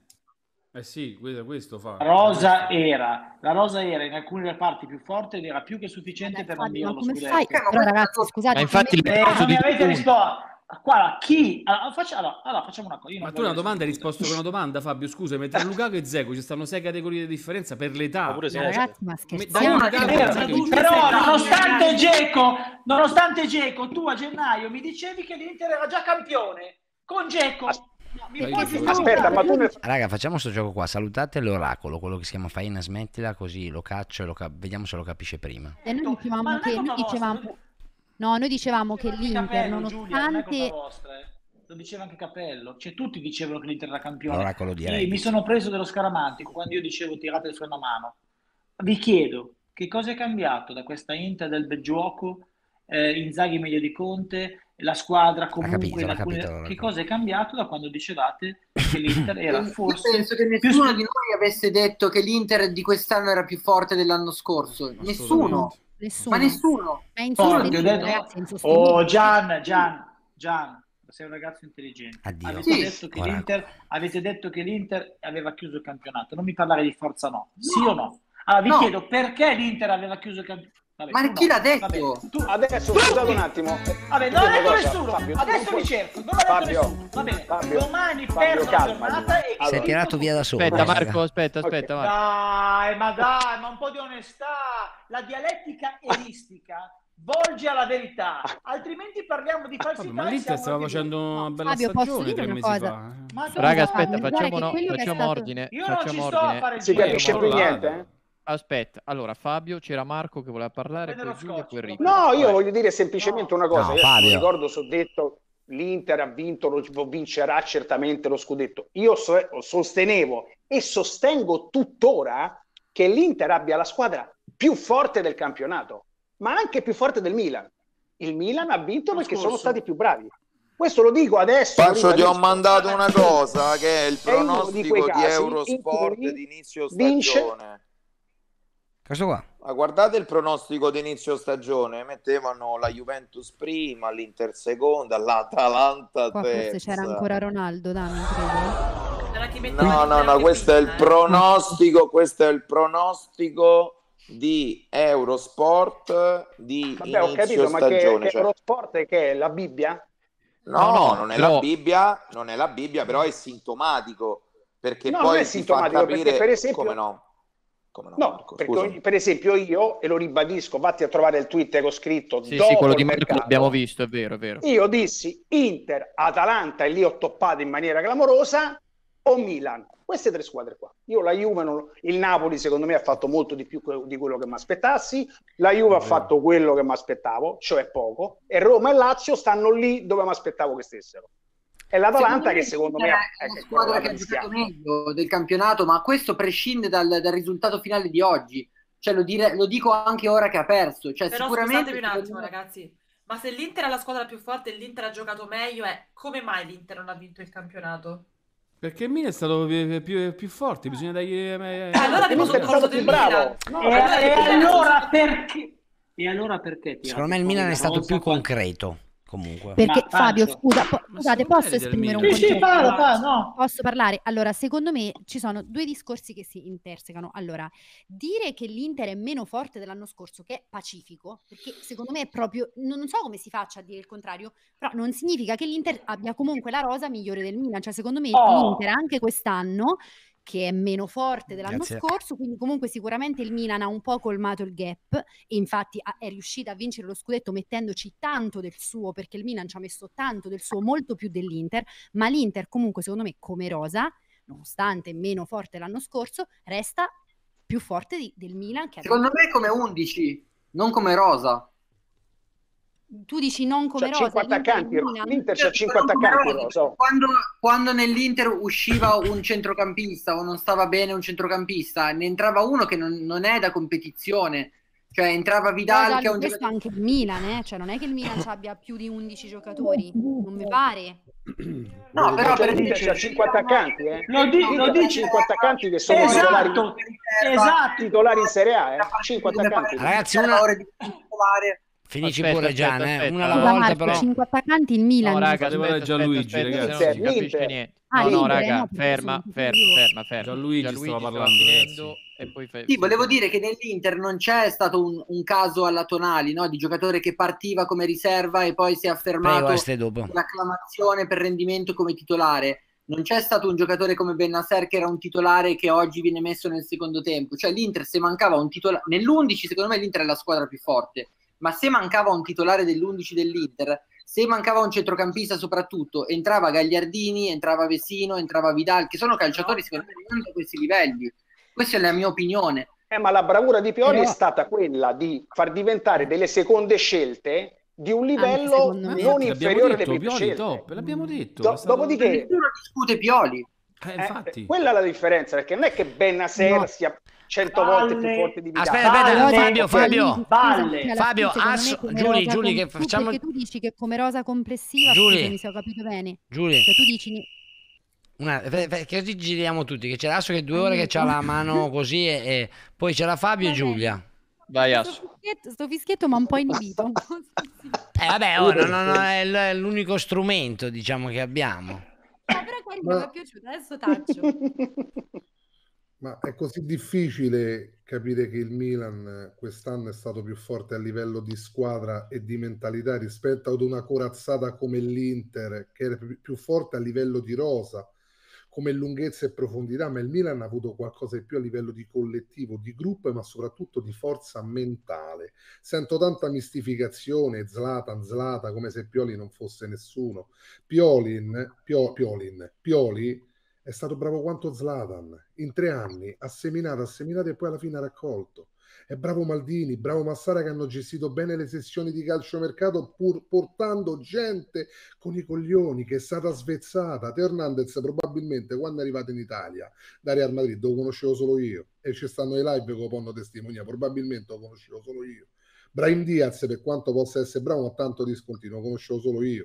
Eh sì, questo, questo fa. La rosa era, la rosa era in alcune reparti più forte ed era più che sufficiente per non dire lo come scudetto. fai? Però ragazzi, scusate, Ma infatti come- Eh, non mi di avete tutti. risposto. Qua chi? Allora, faccia- allora, allora, facciamo una cosa. Io Ma non tu una voglio domanda hai discutere. risposto con una domanda, Fabio, scusa, mentre Lukaku e Dzeko ci stanno sei categorie di differenza per l'età. Ma pure se- Ma ragazzi, ma Me- scherziamo? dai una È carta, vero, sai che- tutte però sei nonostante categorie. Dzeko, nonostante Dzeko, tu a gennaio mi dicevi che l'Inter era già campione con Dzeko. No, mi Dai, puoi dai, Aspetta, ma tu ne... Raga, facciamo sto gioco qua. Salutate l'oracolo, quello che si chiama Faina, smettila, così lo caccio e lo cap- vediamo se lo capisce prima. E noi Ma dicevamo non è che, colpa noi dicevamo, vostra, no, noi dicevamo che Anche l'Inter, Capello, Giulia, non è nonostante... colpa vostra, eh. Lo diceva anche Capello, cioè tutti dicevano che l'Inter era campione. L'oracolo di Io Reddit. mi sono preso dello scaramantico quando io dicevo tirate il freno a mano. Vi chiedo che cosa è cambiato da questa Inter del bel gioco, eh, Inzaghi meglio di Conte, la squadra comunque capito, in l'ha alcune- capito, l'ha che capito. cosa è cambiato da quando dicevate che l'Inter era Io forse penso che più nessuno sp- di noi avesse detto che l'Inter di quest'anno era più forte dell'anno scorso. Nessuno. Nessuno. Ma nessuno. È forte, ho insostenibile, detto- ragazzi, è insostenibile. Oh Gian, Gian, Gian, sei un ragazzo intelligente. Addio. Avete, Sì. detto che Oracolo. l'Inter, avete detto che l'Inter aveva chiuso il campionato. Non mi parlare di forza no. Sì o no? Allora vi No. chiedo perché l'Inter aveva chiuso il campionato. Vabbè, Ma tu chi no. l'ha detto? Vabbè, tu- Adesso scusate un attimo. Vabbè, non Una ha detto cosa, nessuno. Fabio, tu Adesso non puoi- vi cerco. Non ha detto Fabio, nessuno. Va bene. Fabio, Domani Fabio, perdo la calmati. giornata e Allora. Si è tirato via da solo. Aspetta raga. Marco, aspetta, aspetta, Marco. Dai, ma dai, ma un po' di onestà. La dialettica eristica volge alla verità, altrimenti parliamo di falsità. Vabbè, ma e l'Inter siamo stava anche facendo noi. una bella Fabio, posso stagione dire tre una mesi cosa? fa. Ma Scusa, Raga, Fabio, aspetta, guarda facciamo, che no, quello che è facciamo stato- ordine. Io non ci Facciamo sto a ordine. fare il Si giro. capisce più niente, eh? Aspetta, allora Fabio, c'era Marco che voleva parlare, Prende poi lo Giulia, scotch, poi però. Enrico. No, io Vai. voglio dire semplicemente una cosa. No, Io Fabio. mi ricordo, so detto, l'Inter ha vinto, lo lo vincerà certamente lo scudetto. Io so- sostenevo e sostengo tuttora che l'Inter abbia la squadra più forte del campionato, ma anche più forte del Milan. Il Milan ha vinto Lo perché scorso. sono stati più bravi. Questo lo dico adesso. lo Faccio, ti ho ribadisco. mandato una cosa che è il È uno di quei pronostico di, casi Eurosport in cui di inizio vince- stagione. Questo qua. Ma guardate il pronostico di inizio stagione, mettevano la Juventus prima, l'Inter seconda, l'Atalanta Qua terza. forse c'era ancora Ronaldo, Dani, credo. Era chi metteva No, no, l'Inter no, anche questo è il prima, eh. pronostico, questo è il pronostico di Eurosport di Vabbè, ho inizio capito, ma che, stagione. che cioè- Eurosport che è la Bibbia? No, No, no, non è però- la Bibbia, non è la Bibbia, però è sintomatico, perché No, non poi è ti fa sintomatico, perché capire per esempio- come no. Come no, No, Marco, perché scusami. per esempio io, e lo ribadisco, vatti a trovare il tweet che ho scritto Sì, dopo sì, quello il di Marco mercato. l'abbiamo visto, è vero, è vero. Io dissi Inter, Atalanta, e lì ho toppato in maniera clamorosa, o Milan. Queste tre squadre qua. Io la Juve, non- il Napoli secondo me ha fatto molto di più que- di quello che mi aspettassi, la Juve ha fatto quello che mi aspettavo, cioè poco, e Roma e Lazio stanno lì dove mi aspettavo che stessero. E l'Atalanta che secondo me è è la che squadra quella che ha la giocato rischiamo. meglio del campionato, ma questo prescinde dal, dal risultato finale di oggi. Cioè, lo, dire- lo dico anche ora che ha perso. Cioè, Però sicuramente scusatemi un attimo, secondo me- ragazzi. Ma se l'Inter è la squadra più forte e l'Inter ha giocato meglio, è come mai l'Inter non ha vinto il campionato? Perché il Milan è stato più, più, più forte, bisogna dargli... eh, allora eh, mi eh, sono eh, colto del Milan. No, E, e allora perché? E allora perché? Secondo me il Milan è stato più concreto. Comunque. Perché Ma, Fabio, Pancio. scusa, po- Ma scusate, se non posso merita il esprimere un Milan. Sì, sì, concetto? parla, parla, no. Posso parlare? Allora, secondo me ci sono due discorsi che si intersecano. Allora, dire che l'Inter è meno forte dell'anno scorso, che è pacifico, perché secondo me è proprio, non, non so come si faccia a dire il contrario, però non significa che l'Inter abbia comunque la rosa migliore del Milan. Cioè, secondo me Oh. l'Inter anche quest'anno, che è meno forte dell'anno Grazie. scorso, quindi comunque sicuramente il Milan ha un po' colmato il gap e infatti ha- è riuscita a vincere lo scudetto mettendoci tanto del suo, perché il Milan ci ha messo tanto del suo, molto più dell'Inter, ma l'Inter comunque secondo me come rosa, nonostante meno forte l'anno scorso, resta più forte di- del Milan che ha Secondo vinto. me come undici, non come rosa. Tu dici non come C'ha rosa, cinquanta l'Inter e il attaccanti, Milan? l'Inter c'ha cinquanta attaccanti, lo so. Quando, quando nell'Inter usciva un centrocampista o non stava bene un centrocampista, ne entrava uno che non, non è da competizione. Cioè entrava Vidal Però, che è un questo giocatore... anche il Milan, eh? Cioè non è che il Milan abbia più di undici giocatori, non mi pare. No, però per l'Inter dire, c'ha cinquanta attaccanti, eh. Lo, di- L'Inter lo ha dice cinquanta attaccanti che sono esatto, titolari, esatto. titolari in Serie A, eh. cinquanta attaccanti. Ragazzi, una... ore di titolare. Finisci Aspetta, pure Gian, aspetta, eh. aspetta. Una alla Scusa volta Marco, però. cinque attaccanti il Milan. No, raga, Devo aspetta, Gianluigi, aspetta, ragazzi. aspetta, se non si L'Inter. capisce niente. Ah, No, no, l'Inter, raga, no, perché ferma, sono ferma, io. ferma, ferma. Gianluigi stava stava parlando, finendo ragazzi. e poi fai... Sì, volevo dire che nell'Inter non c'è stato un, un caso alla Tonali, no? Di giocatore che partiva come riserva e poi si è Prego, affermato Este dopo. l'acclamazione per rendimento come titolare. Non c'è stato un giocatore come Bennacer che era un titolare che oggi viene messo nel secondo tempo. Cioè l'Inter, se mancava un titolare... Nell'undici, secondo me, l'Inter è la squadra più forte. Ma se mancava un titolare dell'undici dell'Inter, se mancava un centrocampista soprattutto, entrava Gagliardini, entrava Vesino, entrava Vidal, che sono calciatori secondo me non a questi livelli. Questa è la mia opinione. Eh, ma la bravura di Pioli Però- è stata quella di far diventare delle seconde scelte di un livello secondo me. non L'abbiamo inferiore alle detto, prime Pioli scelte. top, l'abbiamo detto. Do- è stato- dopodiché, Nessuno discute Pioli. Eh, eh, infatti. quella è la differenza, perché non è che Bennacer No. sia cento volte più Balle. forte di Vidal. Aspetta, aspetta, Balle. Fabio, Fabio. Balle. Alla Fabio, fine, secondo me, asso- come Giulia, rosa Giulia, com- che tu- facciamo- perché tu dici che come rosa complessiva, Giulia. scusami se ho capito bene. Giulia. Cioè tu dici Una, per- perché così giriamo tutti, che c'è Lasso che due ore che c'ha la mano così e, e poi c'è la Fabio e Vabbè. Giulia. Vai, sto Asso. fischietto, sto fischietto mi ha un po' inibito. un po' sì. Eh vabbè, oh, no, no, no, è l- è l'unico strumento, diciamo, che abbiamo. No, però carino, Ma- mi è piaciuto, adesso taccio. Ma è così difficile capire che il Milan quest'anno è stato più forte a livello di squadra e di mentalità rispetto ad una corazzata come l'Inter, che era più più forte a livello di rosa, come lunghezza e profondità, ma il Milan ha avuto qualcosa di più a livello di collettivo, di gruppo, ma soprattutto di forza mentale. Sento tanta mistificazione, Zlatan, Zlata, come se Pioli non fosse nessuno. Piolin, Pio, Piolin, Pioli è stato bravo quanto Zlatan, in tre anni ha seminato, ha seminato e poi alla fine ha raccolto. È bravo Maldini, bravo Massara, che hanno gestito bene le sessioni di calciomercato pur portando gente con i coglioni, che è stata svezzata. Teo Hernandez probabilmente quando è arrivato in Italia da Real Madrid lo conoscevo solo io, e ci stanno i live che lo fanno testimonia, probabilmente lo conoscevo solo io. Brahim Diaz, per quanto possa essere bravo, ma tanto discontinuo, lo conoscevo solo io.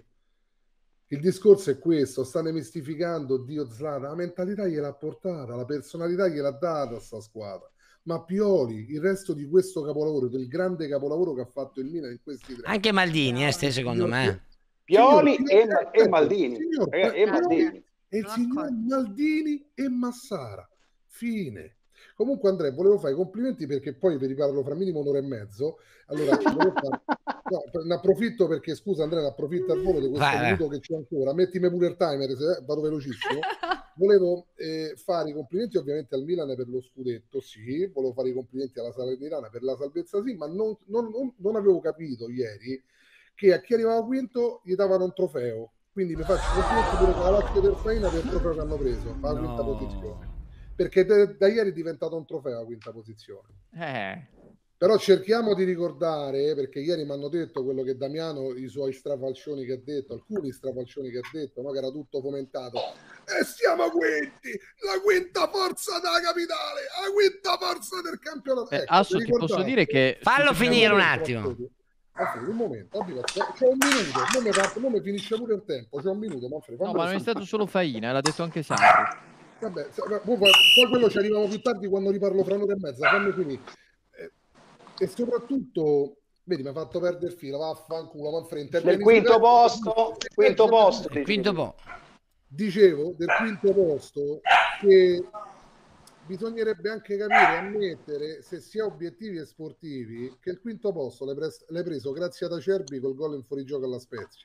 Il discorso è questo, stanno mistificando Dio Zlatan, la mentalità gliel'ha portata, la personalità gliel'ha data a sta squadra. Ma Pioli, il resto di questo capolavoro, del grande capolavoro che ha fatto il Milan in questi tre Anche Maldini, eh, ste, secondo me. Pioli Signor- e, Ma- e Maldini. Signor- Ragazzi, e Maldini. e il signor Maldini e Massara. Fine. Comunque Andrea, volevo fare i complimenti perché poi vi riparlo fra minimo un'ora e mezzo. Allora, volevo fare... no, ne approfitto perché, scusa Andrea, ne approfitto al volo di questo Vai, vai. minuto che c'è ancora. Mettimi pure il timer, se eh, vado velocissimo. Volevo eh, fare i complimenti ovviamente al Milan per lo scudetto, sì. Volevo fare i complimenti alla Salernitana per la salvezza, sì. Ma non, non- non- non avevo capito ieri che a chi arrivava quinto gli davano un trofeo. Quindi mi faccio i complimenti pure con la Lazio del Faina per il trofeo che hanno preso, alla quinta No. posizione. Perché da, da ieri è diventato un trofeo la quinta posizione. Eh. Però cerchiamo di ricordare, perché ieri mi hanno detto quello che Damiano, i suoi strafalcioni che ha detto, alcuni strafalcioni che ha detto, no? Che era tutto fomentato. E siamo quinti, la quinta forza della capitale, la quinta forza del campionato. Eh, Ecco, Asso, vi ti posso ricordate? dire che... Fallo su- finire un Un attimo. momento, Manfredi, un momento, abbi pazienza. C'è un minuto, non mi, fa- non mi finisce pure il tempo, c'è un minuto, Manfredi, No, fammelo ma non è finire. stato solo Faina, l'ha detto anche Sandro. Vabbè, se- poi, poi- poi quello ci arriviamo più tardi quando riparlo fra un'ora e mezza, fammi finire. Eh, e soprattutto, vedi, mi ha fatto perdere il filo, vaffanculo, Manfredi. Del intervieni quinto su- posto, quinto posto. Il quinto po'. Dicevo, del quinto posto, che bisognerebbe anche capire, ammettere, se si ha obiettivi e sportivi, che il quinto posto l'hai, pres- l'hai preso grazie ad Acerbi col gol in fuorigioco alla Spezia.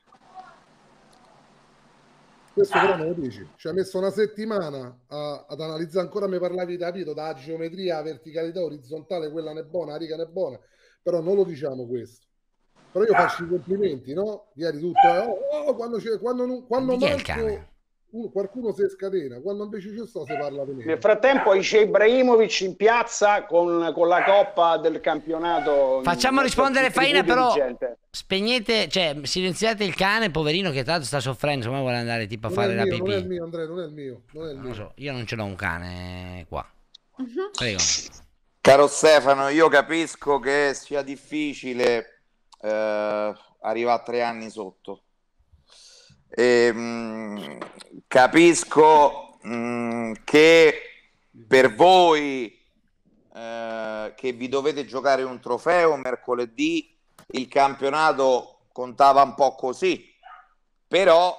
Questo però non lo dici. Ci ha messo una settimana a- ad analizzare, ancora mi parlavi da capito, da geometria, la verticalità orizzontale, quella non è buona, la riga non è buona, però non lo diciamo questo. Però io faccio i complimenti, no? Ieri tutto, eh, oh, oh, quando, c'è, quando, non- quando Chi è il manco cane? uno- qualcuno si scatena, quando invece ci sto si parla di me. Nel frattempo c'è Ibrahimovic in piazza con, con la coppa del campionato. Facciamo rispondere Faina, però dirigente. spegnete, cioè silenziate il cane, poverino, che tanto sta soffrendo, insomma vuole andare tipo a Non è fare il la mio, non è il pipì. mio, Andrea, non è il mio, non è il Non mio. lo so, io non ce l'ho un cane qua. Prego. Caro Stefano, io capisco che sia difficile eh, arrivare a tre anni sotto. E, mh, capisco mh, che per voi eh, che vi dovete giocare un trofeo mercoledì il campionato contava un po' così, però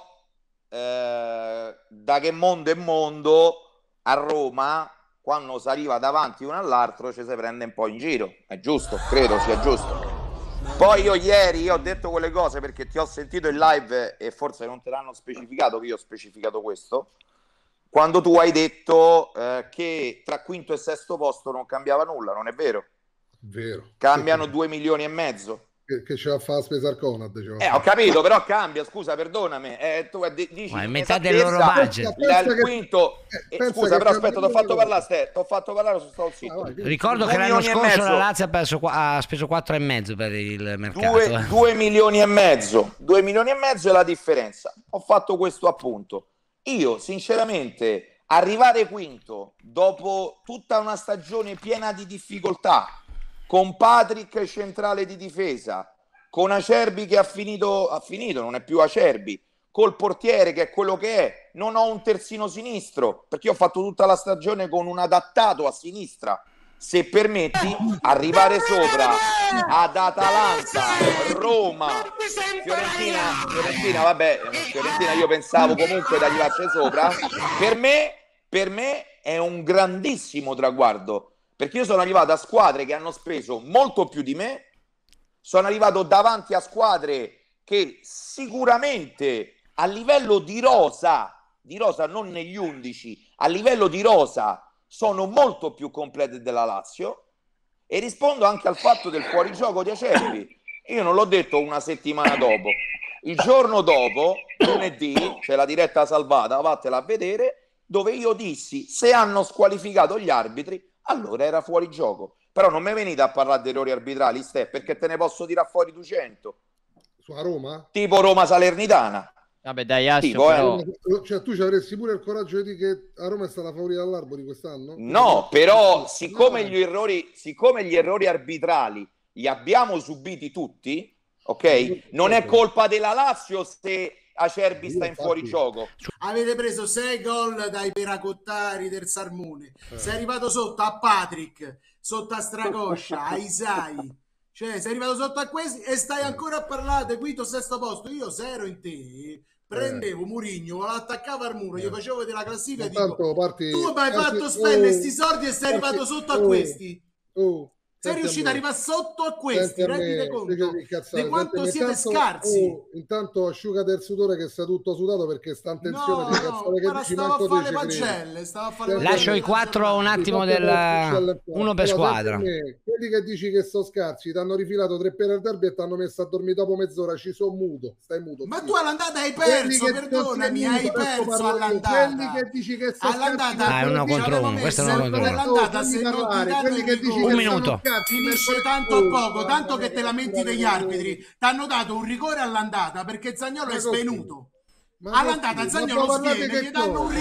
eh, da che mondo è mondo a Roma, quando si arriva davanti uno all'altro, ci si prende un po' in giro, è giusto, credo sia giusto. Poi io ieri io ho detto quelle cose perché ti ho sentito in live e forse non te l'hanno specificato, che io ho specificato questo, quando tu hai detto eh, che tra quinto e sesto posto non cambiava nulla, non è vero? Vero. Cambiano due milioni e mezzo. Che, che ce la fa a spesa al Conad. Eh, ho capito, però cambia, scusa, perdonami. Eh, tu dici ma è metà del loro budget. Il quinto... Eh, scusa, però aspetta, ti ho fatto parlare, Ste, ti ho fatto parlare, sono stato zitto. Ah, ricordo che l'anno scorso la Lazio ha, perso, ha speso quattro e mezzo per il mercato. Due, due milioni e mezzo. Due milioni e mezzo è la differenza. Ho fatto questo appunto. Io, sinceramente, arrivare quinto dopo tutta una stagione piena di difficoltà, con Patrick centrale di difesa, con Acerbi che ha finito, ha finito, non è più Acerbi, col portiere che è quello che è, non ho un terzino sinistro, perché io ho fatto tutta la stagione con un adattato a sinistra. Se permetti, arrivare sopra ad Atalanta, Roma, Fiorentina, Fiorentina, vabbè, Fiorentina io pensavo comunque di arrivarci sopra, per me, per me è un grandissimo traguardo. Perché io sono arrivato a squadre che hanno speso molto più di me, sono arrivato davanti a squadre che sicuramente a livello di rosa, di rosa non negli undici, a livello di rosa sono molto più complete della Lazio, e rispondo anche al fatto del fuorigioco di Acerbi. Io non l'ho detto una settimana dopo, il giorno dopo, lunedì, c'è la diretta salvata, vattela a vedere, dove io dissi se hanno squalificato gli arbitri allora era fuori gioco. Però non mi venite a parlare di errori arbitrali, Ste, perché te ne posso tirare fuori duecento. Su a Roma? Tipo Roma Salernitana. Vabbè dai, Ascio, tipo, però... eh. Cioè tu ci avresti pure il coraggio di dire che a Roma è stata favorita dall'Arbo di quest'anno? No, però siccome gli errori, siccome gli errori arbitrali li abbiamo subiti tutti, ok? Non è colpa della Lazio se Acerbi sta in fuorigioco. Avete preso sei gol dai peracottari del Sarmone, eh. sei arrivato sotto a Patrick, sotto a Stracoscia, a Isai, cioè sei arrivato sotto a questi e stai ancora a parlare quinto sesto posto. Io se ero in te prendevo eh. Murigno, lo attaccavo al muro, eh. gli facevo vedere la classifica e dico parti, tu mi hai fatto spendere sti oh, soldi e sei parti, arrivato sotto oh, a questi oh. Sei riuscito a arrivare sotto a questi, rendite conto di quanto siete intanto, scarsi. Oh, intanto asciugate il sudore che sta tutto sudato perché sta in tensione. No, no, che dici, stavo a fare le pagelle, stavo a fare le lascio i quattro un attimo del uno per squadra. Me, quelli che dici che sono scarsi ti hanno rifilato tre per il derby e ti hanno messo a dormire dopo mezz'ora. Ci sono muto, stai muto. Ma tu all'andata hai perso, perdonami, hai perso all'andata. Quelli che dici che sono all'andata ah, è uno contro uno, questo è uno contro uno. All'andata se non ti danno un minuto. Finisce tanto a poco, tanto che te lamenti degli arbitri. Ti hanno dato un rigore all'andata perché Zaniolo è svenuto. All'andata Zaniolo sviene, gli danno un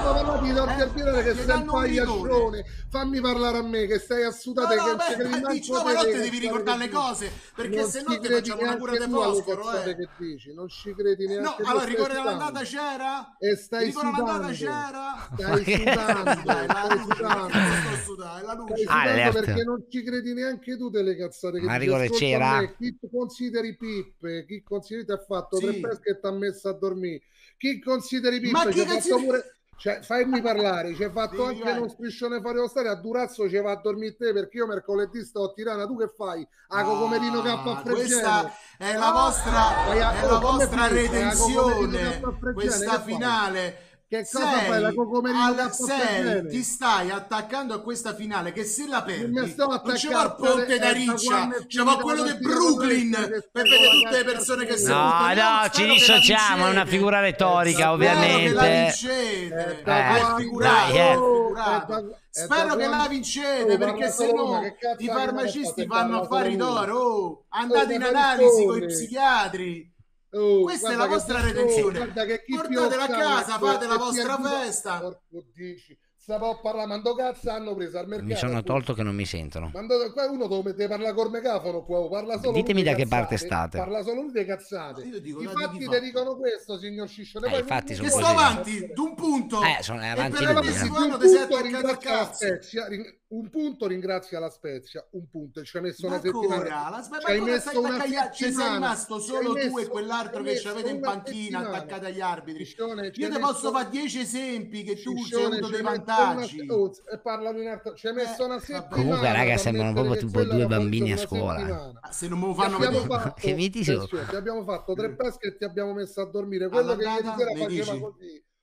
rigore. Che sei un pagliaccione. Fammi parlare a me che stai a sudare. No, no, beh, dici, no, però te devi ricordare le cose perché se no ti facciamo una cura di fosforo. Eh. Che dici. Non ci credi neanche. No, allora il rigore all'andata c'era? E stai sudando. C'era? Stai sudando. Stai sudando. La luce. Perché non ci credi neanche tu delle cazzate che ma rigore c'era. Chi consideri Pippe, chi consideri ti ha fatto tre pesche e ti ha messo a dormire. Chi consideri Pippe? Ma chi consideri... pure... Cioè, fammi parlare, ci hai fatto sì, anche vai. Uno striscione fuori lo stadio, a Durazzo ci va a dormire te perché io mercoledì sto a Tirana, tu che fai? A Cocomerino K a Fregene. Questa è la vostra, ah, è la vostra redenzione, questa finale. Che cosa sei, fai? La alla sei ti stai attaccando a questa finale che se la perdi non c'è il ponte da Riccia, c'è quello di Brooklyn per vedere tutte le persone che si no no, no ci dissociamo, è una figura retorica eh, ovviamente spero che la vincete eh, eh, figurato, eh, figurato. Spero che la vincete perché se no i farmacisti vanno affari d'oro. Andate in analisi con i psichiatri. Oh, questa è la vostra redenzione. Portatela a casa, fate la vostra festa. stavo a parlare, mando cazzo hanno preso al mercato. Mi sono tolto che non mi sentono. Mando, qua uno dove parla col megafono, qua parla solo Ditemi da che cazzate, parte state. Parla solo lui di cazzate. Io dico, I no, fatti di ti fatti. dicono questo, signor Ciccione. Eh, infatti sono Che sto così. avanti d'un punto. Eh, sono e avanti per lui, il eh. prossimo Un anno ti sei punto attaccato al ringrazia la cazzo. Spezia, ring- un punto ringrazia la Spezia, un punto, e ci ha messo Ma una settimana. ancora, la Spezia, Ci hai ma ancora messo stai una attaccando- ci sei settimana. rimasto Ci solo hai tu e messo- quell'altro ci che hai ci avete in messo una panchina settimana. attaccati agli arbitri. Ciccione, ci Io hai ti messo- posso fare dieci esempi che tu sei Ciccione, avuto ci dei hai messo vantaggi. una- oh, e parlano in alto, ci hai messo una settimana. Comunque, raga, per sembrano mettere proprio che tipo quella due era bambini a una scuola. settimana. Ah, se non me lo Ti fanno abbiamo vedere. fatto, Che miti sono? Attenzione, ti abbiamo fatto tre pesche e ti abbiamo messo a dormire. Quello che ieri All'andata, sera le faceva dici? così